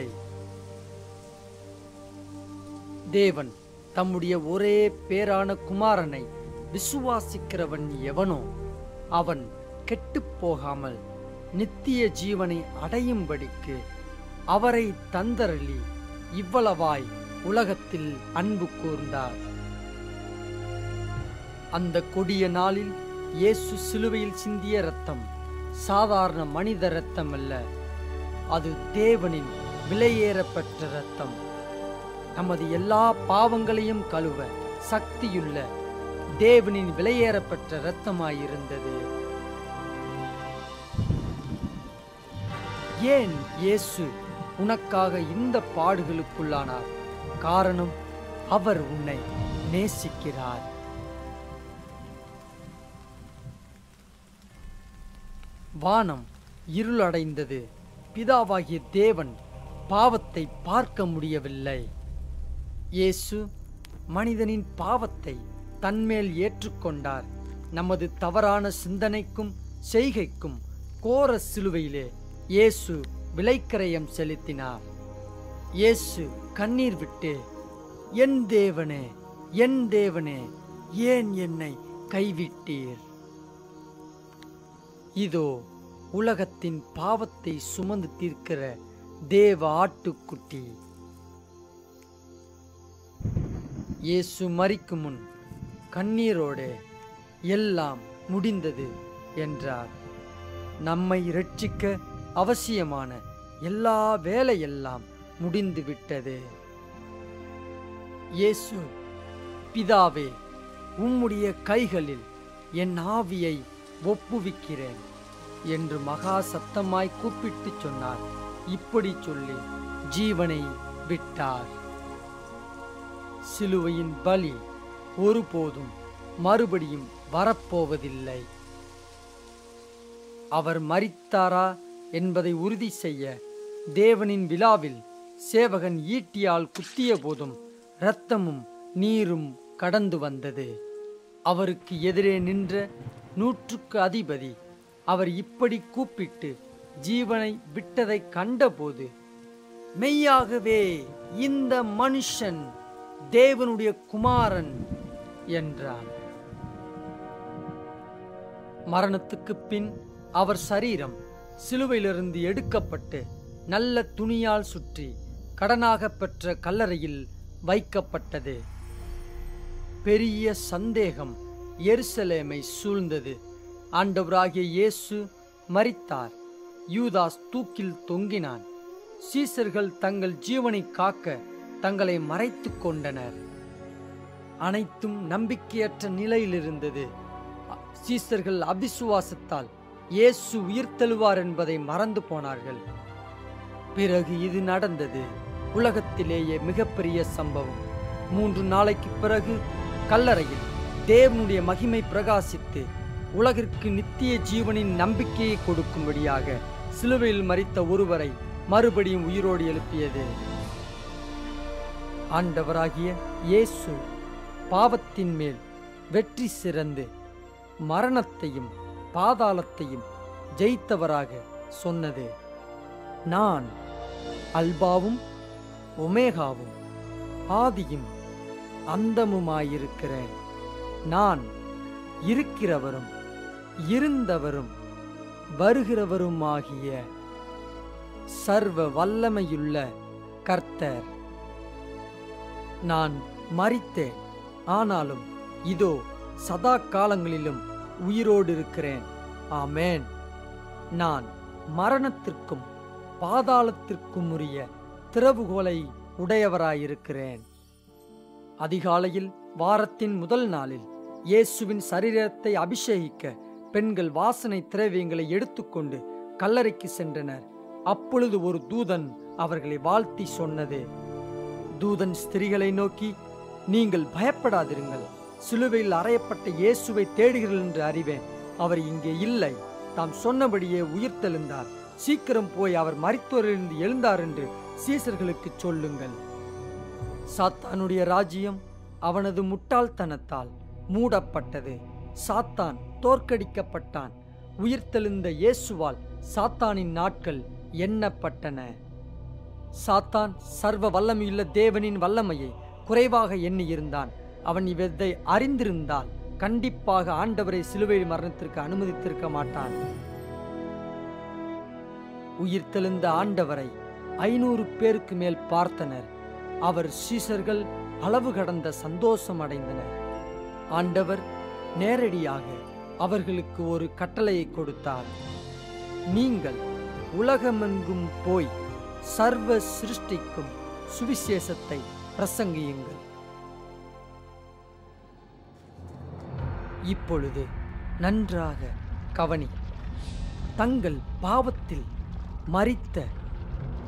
தேவன் தம்முடைய ஒரே பேரான குமாரனை விசுவாசிக்கிறவன் எவனோ அவன் கெட்டுப் போகாமல் நித்திய ஜீவனை அடையும்படிக்கு அவரை தந்தரளி இவ்வளவாய் உலகத்தில் அன்பு கூர்ந்தார். அந்த கொடிய நாளில் இயேசு சிலுவையில் சிந்திய இரத்தம் சாதாரண மனித இரத்தம் அல்ல, அது தேவனின் விலையேறப்பெற்ற இரத்தம். நமது எல்லா பாவங்களையும் கழுவ சக்தியுள்ள தேவனின் விலையேறப்பெற்ற இரத்தமாயிருந்தது. ஏன் இயேசு உனக்காக இந்த பாடுகளுக்குள்ளானார்? காரணம், அவர் உன்னை நேசிக்கிறார். வானம் இருளடைந்தது. பிதாவாகிய தேவன் பாவத்தை பார்க்க முடியவில்லை. இயேசு மனிதனின் பாவத்தை தன்மேல் ஏற்றுக்கொண்டார். நமது தவறான சிந்தனைக்கும் செய்கைக்கும் கோர சிலுவையிலே இயேசு விலைக்கரையம் செலுத்தினார். இயேசு கண்ணீர் விட்டு, என் தேவனே, என் தேவனே, ஏன் என்னை கைவிட்டீர்? இதோ உலகத்தின் பாவத்தை சுமந்து தீர்க்கிற தேவ ஆட்டுக்குட்டி. இயேசு மரிக்கும் முன் கண்ணீரோடு எல்லாம் முடிந்தது என்றார். நம்மை இரட்சிக்க அவசியமான எல்லா வேலையெல்லாம் முடிந்து விட்டது. இயேசு, பிதாவே, உம்முடைய கைகளில் என் ஆவியை ஒப்புவிக்கிறேன் என்று மகா சத்தமாய் கூப்பிட்டு சொன்னார். இப்படி சொல்லி ஜீவனை விட்டார். சிலுவையின் பலி ஒருபோதும் மறுபடியும் வரப்போவதில்லை. அவர் மரித்தாரா என்பதை உறுதி செய்ய தேவனின் விழாவில் சேவகன் ஈட்டியால் குத்திய போதும் இரத்தமும் நீரும் கடந்து வந்தது. அவருக்கு எதிரே நின்ற நூற்றுக்கு அதிபதி அவர் இப்படி கூப்பிட்டு ஜீவனை விட்டதை கண்டபோது, மெய்யாகவே இந்த மனுஷன் தேவனுடைய குமாரன் என்றான். மரணத்துக்கு பின் அவர் சரீரம் சிலுவையிலிருந்து எடுக்கப்பட்டு நல்ல துணியால் சுற்றி கடனாக பெற்ற கல்லறையில் வைக்கப்பட்டது. பெரிய சந்தேகம் எருசலேமை சூழ்ந்தது. ஆண்டவராகிய இயேசு மரித்தார். யூதாஸ் தூக்கில் தொங்கினான். சீசர்கள் தங்கள் ஜீவனை காக்க தங்களை மறைத்து கொண்டனர். அனைத்தும் நம்பிக்கையற்ற நிலையில் இருந்தது. சீசர்கள் அபிசுவாசத்தால் இயேசு உயிர்த்தெழுவார் என்பதை மறந்து போனார்கள். பிறகு இது நடந்தது. உலகத்திலேயே மிகப்பெரிய சம்பவம். மூன்று நாளைக்கு பிறகு கல்லறையில் தேவனுடைய மகிமை பிரகாசித்து உலகிற்கு நித்திய ஜீவனின் நம்பிக்கையை கொடுக்கும்படியாக சிலுவையில் மரித்த ஒருவரை மறுபடியும் உயிரோடு எழுப்பியது. ஆண்டவராகிய இயேசு பாவத்தின் மேல் வெற்றி சிறந்து மரணத்தையும் பாதாளத்தையும் ஜெயித்தவராக சொன்னது, நான் அல்பாவும் ஒமேகாவும் ஆதியும் அந்தமுமாயிருக்கிறேன். நான் இருக்கிறவரும் இருந்தவரும் வருகிறவருமாகிய சர்வ வல்லமையுள்ள கர்த்தர். நான் மரித்தேன், ஆனாலும் இதோ சதா காலங்களிலும் உயிரோடு இருக்கிறேன். ஆமேன். நான் மரணத்திற்கும் பாதாளத்திற்கும் உரிய திறவுகோலை உடையவராயிருக்கிறேன். அதிகாலையில் வாரத்தின் முதல் நாளில் இயேசுவின் சரீரத்தை அபிஷேகிக்க பெண்கள் வாசனை திரவியங்களை எடுத்துக்கொண்டு கல்லறைக்கு சென்றனர். அப்பொழுது ஒரு தூதன் அவர்களை வாழ்த்தி சொன்னது, தூதன் ஸ்திரீகளை நோக்கி, நீங்கள் பயப்படாதிருங்கள். சிலுவையில் அறையப்பட்ட இயேசுவை தேடுகிறீர்கள் என்று அறிவேன். அவர் இங்கே இல்லை, தாம் சொன்னபடியே உயிர்த்தெழுந்தார். சீக்கிரம் போய் அவர் மரித்தோரிலிருந்து எழுந்தார் என்று சீசர்களுக்கு சொல்லுங்கள். சாத்தானுடைய ராஜ்யம் அவனது முட்டாள்தனத்தால் மூடப்பட்டது. சாத்தான் தோற்கடிக்கப்பட்டான். உயிர்த்தெழுந்த இயேசுவால் சாத்தானின் நாட்கள் எண்ணப்பட்டன. சாத்தான் சர்வ வல்லமையுள்ள தேவனின் வல்லமையை குறைவாக எண்ணியிருந்தான். அவன் இவற்றை அறிந்திருந்தால் கண்டிப்பாக ஆண்டவரை சிலுவை மரணத்திற்கு அனுமதித்திருக்க மாட்டான். உயிர்த்தெழுந்த ஆண்டவரை ஐநூறு பேருக்கு மேல் பார்த்தனர். அவர் சீசர்கள் அளவு கடந்த சந்தோஷம் அடைந்தனர். ஆண்டவர் நேரடியாக அவர்களுக்கு ஒரு கட்டளையை கொடுத்தார். நீங்கள் உலகமெங்கும் போய் சர்வ சிருஷ்டிக்கும் சுவிசேஷத்தை பிரசங்கியுங்கள். இப்பொழுது நன்றாக கவனி. தங்கள் பாவத்தில் மரித்த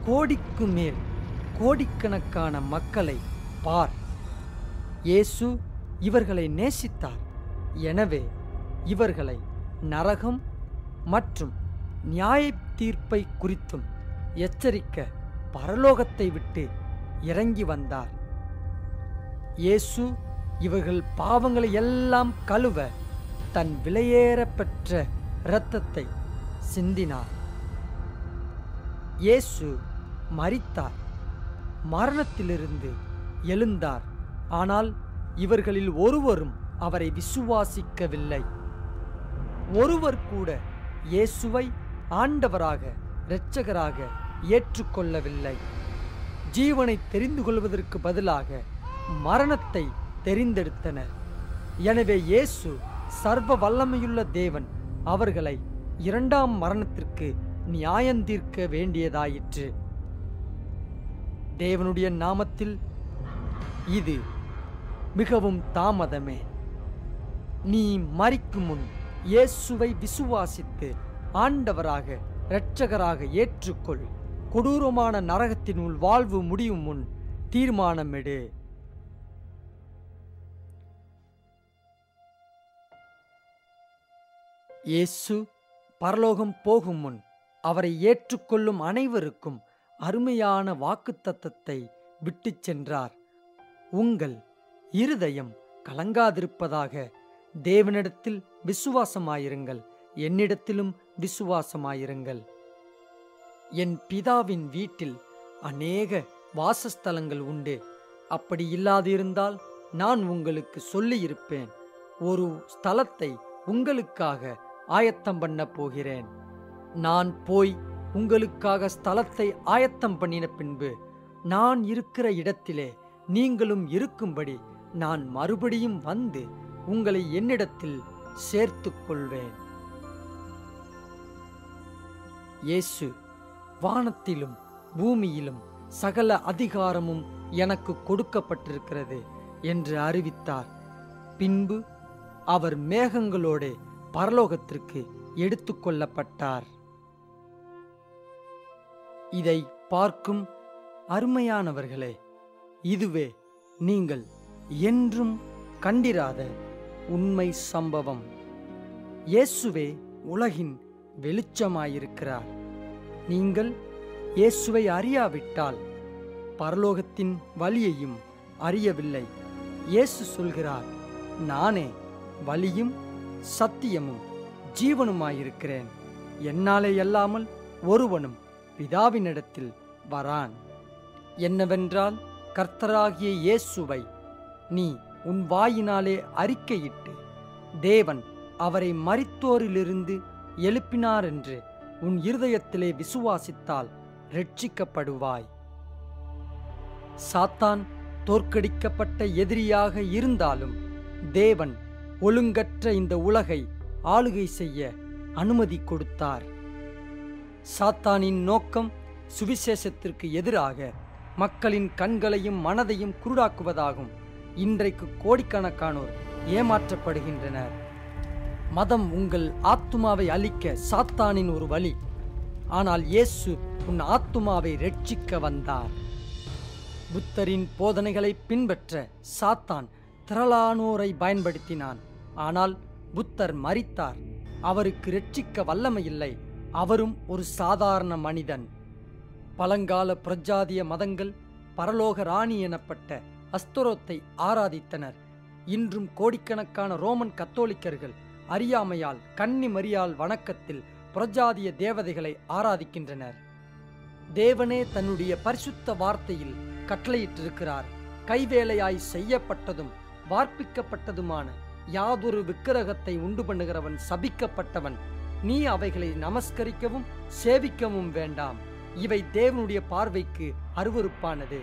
கோடிக்கு மேல் கோடிக்கணக்கான மக்களை பார். இயேசு இவர்களை நேசித்தார். எனவே இவர்களை நரகம் மற்றும் நியாய தீர்ப்பை குறித்தும் எச்சரிக்க பரலோகத்தை விட்டு இறங்கி வந்தார். இயேசு இவர்கள் பாவங்களை எல்லாம் கழுவ தன் விலையேற பெற்ற இரத்தத்தை சிந்தினார். இயேசு மரித்தார், மரணத்திலிருந்து எழுந்தார். ஆனால் இவர்களில் ஒருவரும் அவரை விசுவாசிக்கவில்லை. ஒருவர் கூட இயேசுவை ஆண்டவராக இரட்சகராக ஏற்றுக்கொள்ளவில்லை. ஜீவனை தெரிந்து கொள்வதற்கு பதிலாக மரணத்தை தெரிந்தெடுத்தனர். எனவே இயேசு சர்வ வல்லமையுள்ள தேவன் அவர்களை இரண்டாம் மரணத்திற்கு நியாயந்தீர்க்க வேண்டியதாயிற்று. தேவனுடைய நாமத்தில் இது மிகவும் தாமதமே. நீ மரிக்கும் முன் இயேசுவை விசுவாசித்து ஆண்டவராக இரட்சகராக ஏற்றுக்கொள். கொடூரமான நரகத்தினுள் வாழ்வு முடியும் முன் தீர்மானமிடு. இயேசு பரலோகம் போகும் முன் அவரை ஏற்றுக்கொள்ளும் அனைவருக்கும் அருமையான வாக்குத்தத்தத்தை விட்டு சென்றார். உங்கள் இருதயம் கலங்காதிருப்பதாக. தேவனிடத்தில் விசுவாசமாயிருங்கள், என்னிடத்திலும் விசுவாசமாயிருங்கள். என் பிதாவின் வீட்டில் அநேக வாசஸ்தலங்கள் உண்டு. அப்படி இல்லாதிருந்தால் நான் உங்களுக்கு சொல்லியிருப்பேன். ஒரு ஸ்தலத்தை உங்களுக்காக ஆயத்தம் பண்ண போகிறேன். நான் போய் உங்களுக்காக ஸ்தலத்தை ஆயத்தம் பண்ணின பின்பு நான் இருக்கிற இடத்திலே நீங்களும் இருக்கும்படி நான் மறுபடியும் வந்து உங்களை என்னிடத்தில் சேர்த்துக் கொள்வேன். இயேசு வானத்திலும் பூமியிலும் சகல அதிகாரமும் எனக்கு கொடுக்கப்பட்டிருக்கிறது என்று அறிவித்தார். பின்பு அவர் மேகங்களோடு பரலோகத்திற்கு எடுத்துக்கொள்ளப்பட்டார். இதை பார்க்கும் அருமையானவர்களே, இதுவே நீங்கள் என்றும் கண்டிராத உண்மை சம்பவம். இயேசுவே உலகின் வெளிச்சமாயிருக்கிறார். நீங்கள் இயேசுவை அறியாவிட்டால் பரலோகத்தின் வழியையும் அறியவில்லை. இயேசு சொல்கிறார், நானே வழியும் சத்தியமும் ஜீவனுமாயிருக்கிறேன். என்னாலே அல்லாமல் ஒருவனும் பிதாவினிடத்தில் வரான். என்னவென்றால், கர்த்தராகிய இயேசுவை நீ உன் வாயினாலே அறிக்கையிட்டு தேவன் அவரை மரித்தோரிலிருந்து எழுப்பினார் என்று உன் இருதயத்திலே விசுவாசித்தால் இரட்சிக்கப்படுவாய். சாத்தான் தோற்கடிக்கப்பட்ட எதிரியாக இருந்தாலும் தேவன் ஒழுங்கற்ற இந்த உலகை ஆளுகை செய்ய அனுமதி கொடுத்தார். சாத்தானின் நோக்கம் சுவிசேஷத்திற்கு எதிராக மக்களின் கண்களையும் மனதையும் குருடாக்குவதாகும். இன்றைக்கு கோடிக்கணக்கானோர் ஏமாற்றப்படுகின்றனர். மதம் உங்கள் ஆத்துமாவை அழிக்க சாத்தானின் ஒரு வழி. ஆனால் இயேசு உன் ஆத்துமாவை இரட்சிக்க வந்தார். புத்தரின் போதனைகளை பின்பற்ற சாத்தான் திரளானோரை பயன்படுத்தினான். ஆனால் புத்தர் மரித்தார். அவருக்கு இரட்சிக்க வல்லமையில்லை. அவரும் ஒரு சாதாரண மனிதன். பழங்கால பிரஜாதிய மதங்கள் பரலோக ராணி எனப்பட்ட அஸ்தரோத்தை ஆராதித்தனர். இன்றும் கோடிக்கணக்கான ரோமன் கத்தோலிக்கர்கள் அறியாமையால் கன்னி மரியாள் வணக்கத்தில் பிரஜாதிய தேவதைகளை ஆராதிக்கின்றனர். தேவனே தன்னுடைய பரிசுத்த வார்த்தையில் கட்டளையிட்டிருக்கிறார். கைவேலையாய் செய்யப்பட்டதும் வார்ப்பிக்கப்பட்டதுமான யாதொரு விக்கிரகத்தை உண்டு பண்ணுகிறவன் சபிக்கப்பட்டவன். நீ அவைகளை நமஸ்கரிக்கவும் சேவிக்கவும் வேண்டாம். இவை தேவனுடைய பார்வைக்கு அருவருப்பானது.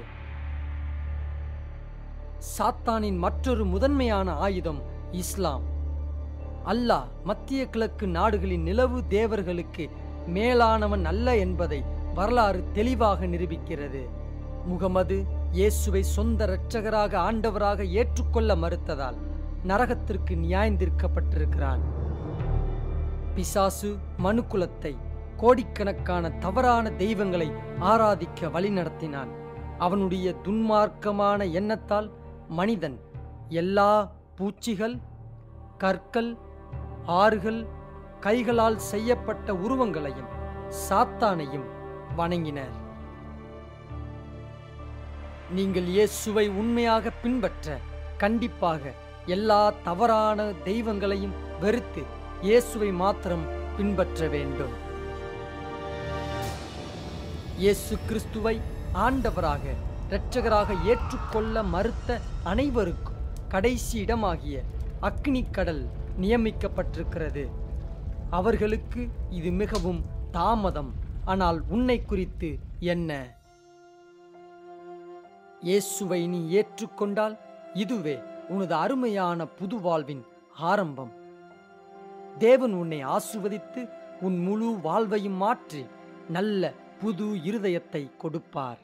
சாத்தானின் மற்றொரு முதன்மையான ஆயுதம் இஸ்லாம். அல்லாஹ் மத்திய கிழக்கு நாடுகளின் நிலவு தேவர்களுக்கு மேலானவன் அல்ல என்பதை வரலாறு தெளிவாக நிரூபிக்கிறது. முகமது இயேசுவை சொந்த இரட்சகராக ஆண்டவராக ஏற்றுக்கொள்ள மறுத்ததால் நரகத்திற்கு நியாயந்தீர்க்கப்பட்டிருக்கிறான். பிசாசு மனுக்குலத்தை கோடிக்கணக்கான தவறான தெய்வங்களை ஆராதிக்க வழிநடத்தினான். அவனுடைய துன்மார்க்கமான எண்ணத்தால் மனிதன் எல்லா பூச்சிகள், கற்கள், ஆறுகள், கைகளால் செய்யப்பட்ட உருவங்களையும் சாத்தானையும் வணங்கினர். நீங்கள் இயேசுவை உண்மையாக பின்பற்ற கண்டிப்பாக எல்லா தவறான தெய்வங்களையும் வெறுத்து இயேசுவை மாத்திரம் பின்பற்ற வேண்டும். இயேசு கிறிஸ்துவை ஆண்டவராக இரட்சகராக ஏற்றுக்கொள்ள மறுத்த அனைவருக்கும் கடைசி இடமாகிய அக்கினிக்கடல் நியமிக்கப்பட்டிருக்கிறது. அவர்களுக்கு இது மிகவும் தாமதம். ஆனால் உன்னை குறித்து என்ன? இயேசுவை நீ ஏற்றுக்கொண்டால் இதுவே உனது அருமையான புது வாழ்வின் ஆரம்பம். தேவன் உன்னை ஆசீர்வதித்து உன் முழு வாழ்வையும் மாற்றி நல்ல புது இருதயத்தை கொடுப்பார்.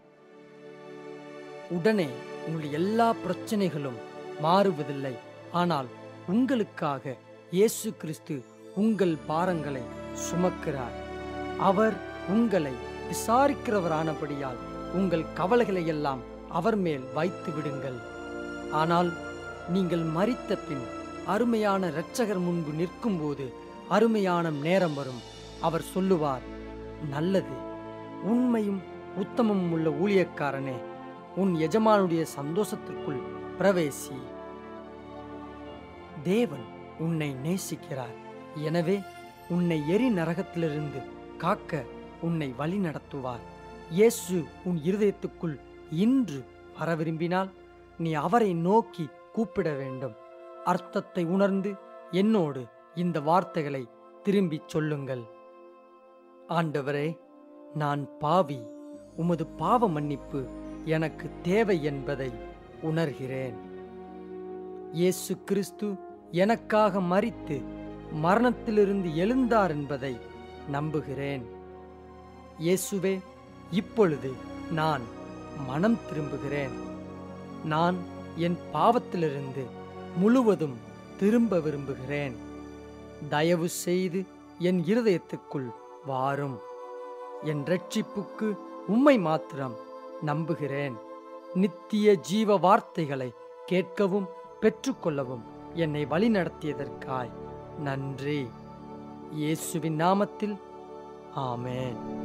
உடனே உங்கள் எல்லா பிரச்சனைகளும் மாறுவதில்லை. ஆனால் உங்களுக்காக இயேசு கிறிஸ்து உங்கள் பாரங்களை சுமக்கிறார். அவர் உங்களை விசாரிக்கிறவரானபடியால் உங்கள் கவலைகளை எல்லாம் அவர் மேல் வைத்து விடுங்கள். ஆனால் நீங்கள் மரித்த பின் அருமையான இரட்சகர் முன்பு நிற்கும்போது அருமையான நேரம் வரும். அவர் சொல்லுவார், நல்லது, உண்மையும் உத்தமமும் உள்ள ஊழியக்காரனே, உன் எஜமானுடைய சந்தோஷத்திற்குள் பிரவேசி. தேவன் உன்னை நேசிக்கிறார். எனவே உன்னை எரி நரகத்திலிருந்து காக்க உன்னை வழி நடத்துவார். இயேசு உன் இருதயத்துக்குள் இன்று வர விரும்பினால் நீ அவரை நோக்கி கூப்பிட வேண்டும். அர்த்தத்தை உணர்ந்து என்னோடு இந்த வார்த்தைகளை திரும்பிச் சொல்லுங்கள். ஆண்டவரே, நான் பாவி, உமது பாவ மன்னிப்பு எனக்கு தேவை என்பதை உணர்கிறேன். இயேசு கிறிஸ்து எனக்காக மரித்து மரணத்திலிருந்து எழுந்தார் என்பதை நம்புகிறேன். இயேசுவே, இப்பொழுது நான் மனம் திரும்புகிறேன். நான் என் பாவத்திலிருந்து முழுவதும் திரும்ப விரும்புகிறேன். தயவு செய்து என் இருதயத்துக்குள் வாரும். என் இரட்சிப்புக்கு உம்மை மாத்திரம் நம்புகிறேன். நித்திய ஜீவ வார்த்தைகளை கேட்கவும் பெற்றுக்கொள்ளவும் என்னை வழிநடத்தியதற்காய் நன்றி. இயேசுவின் நாமத்தில் ஆமென்.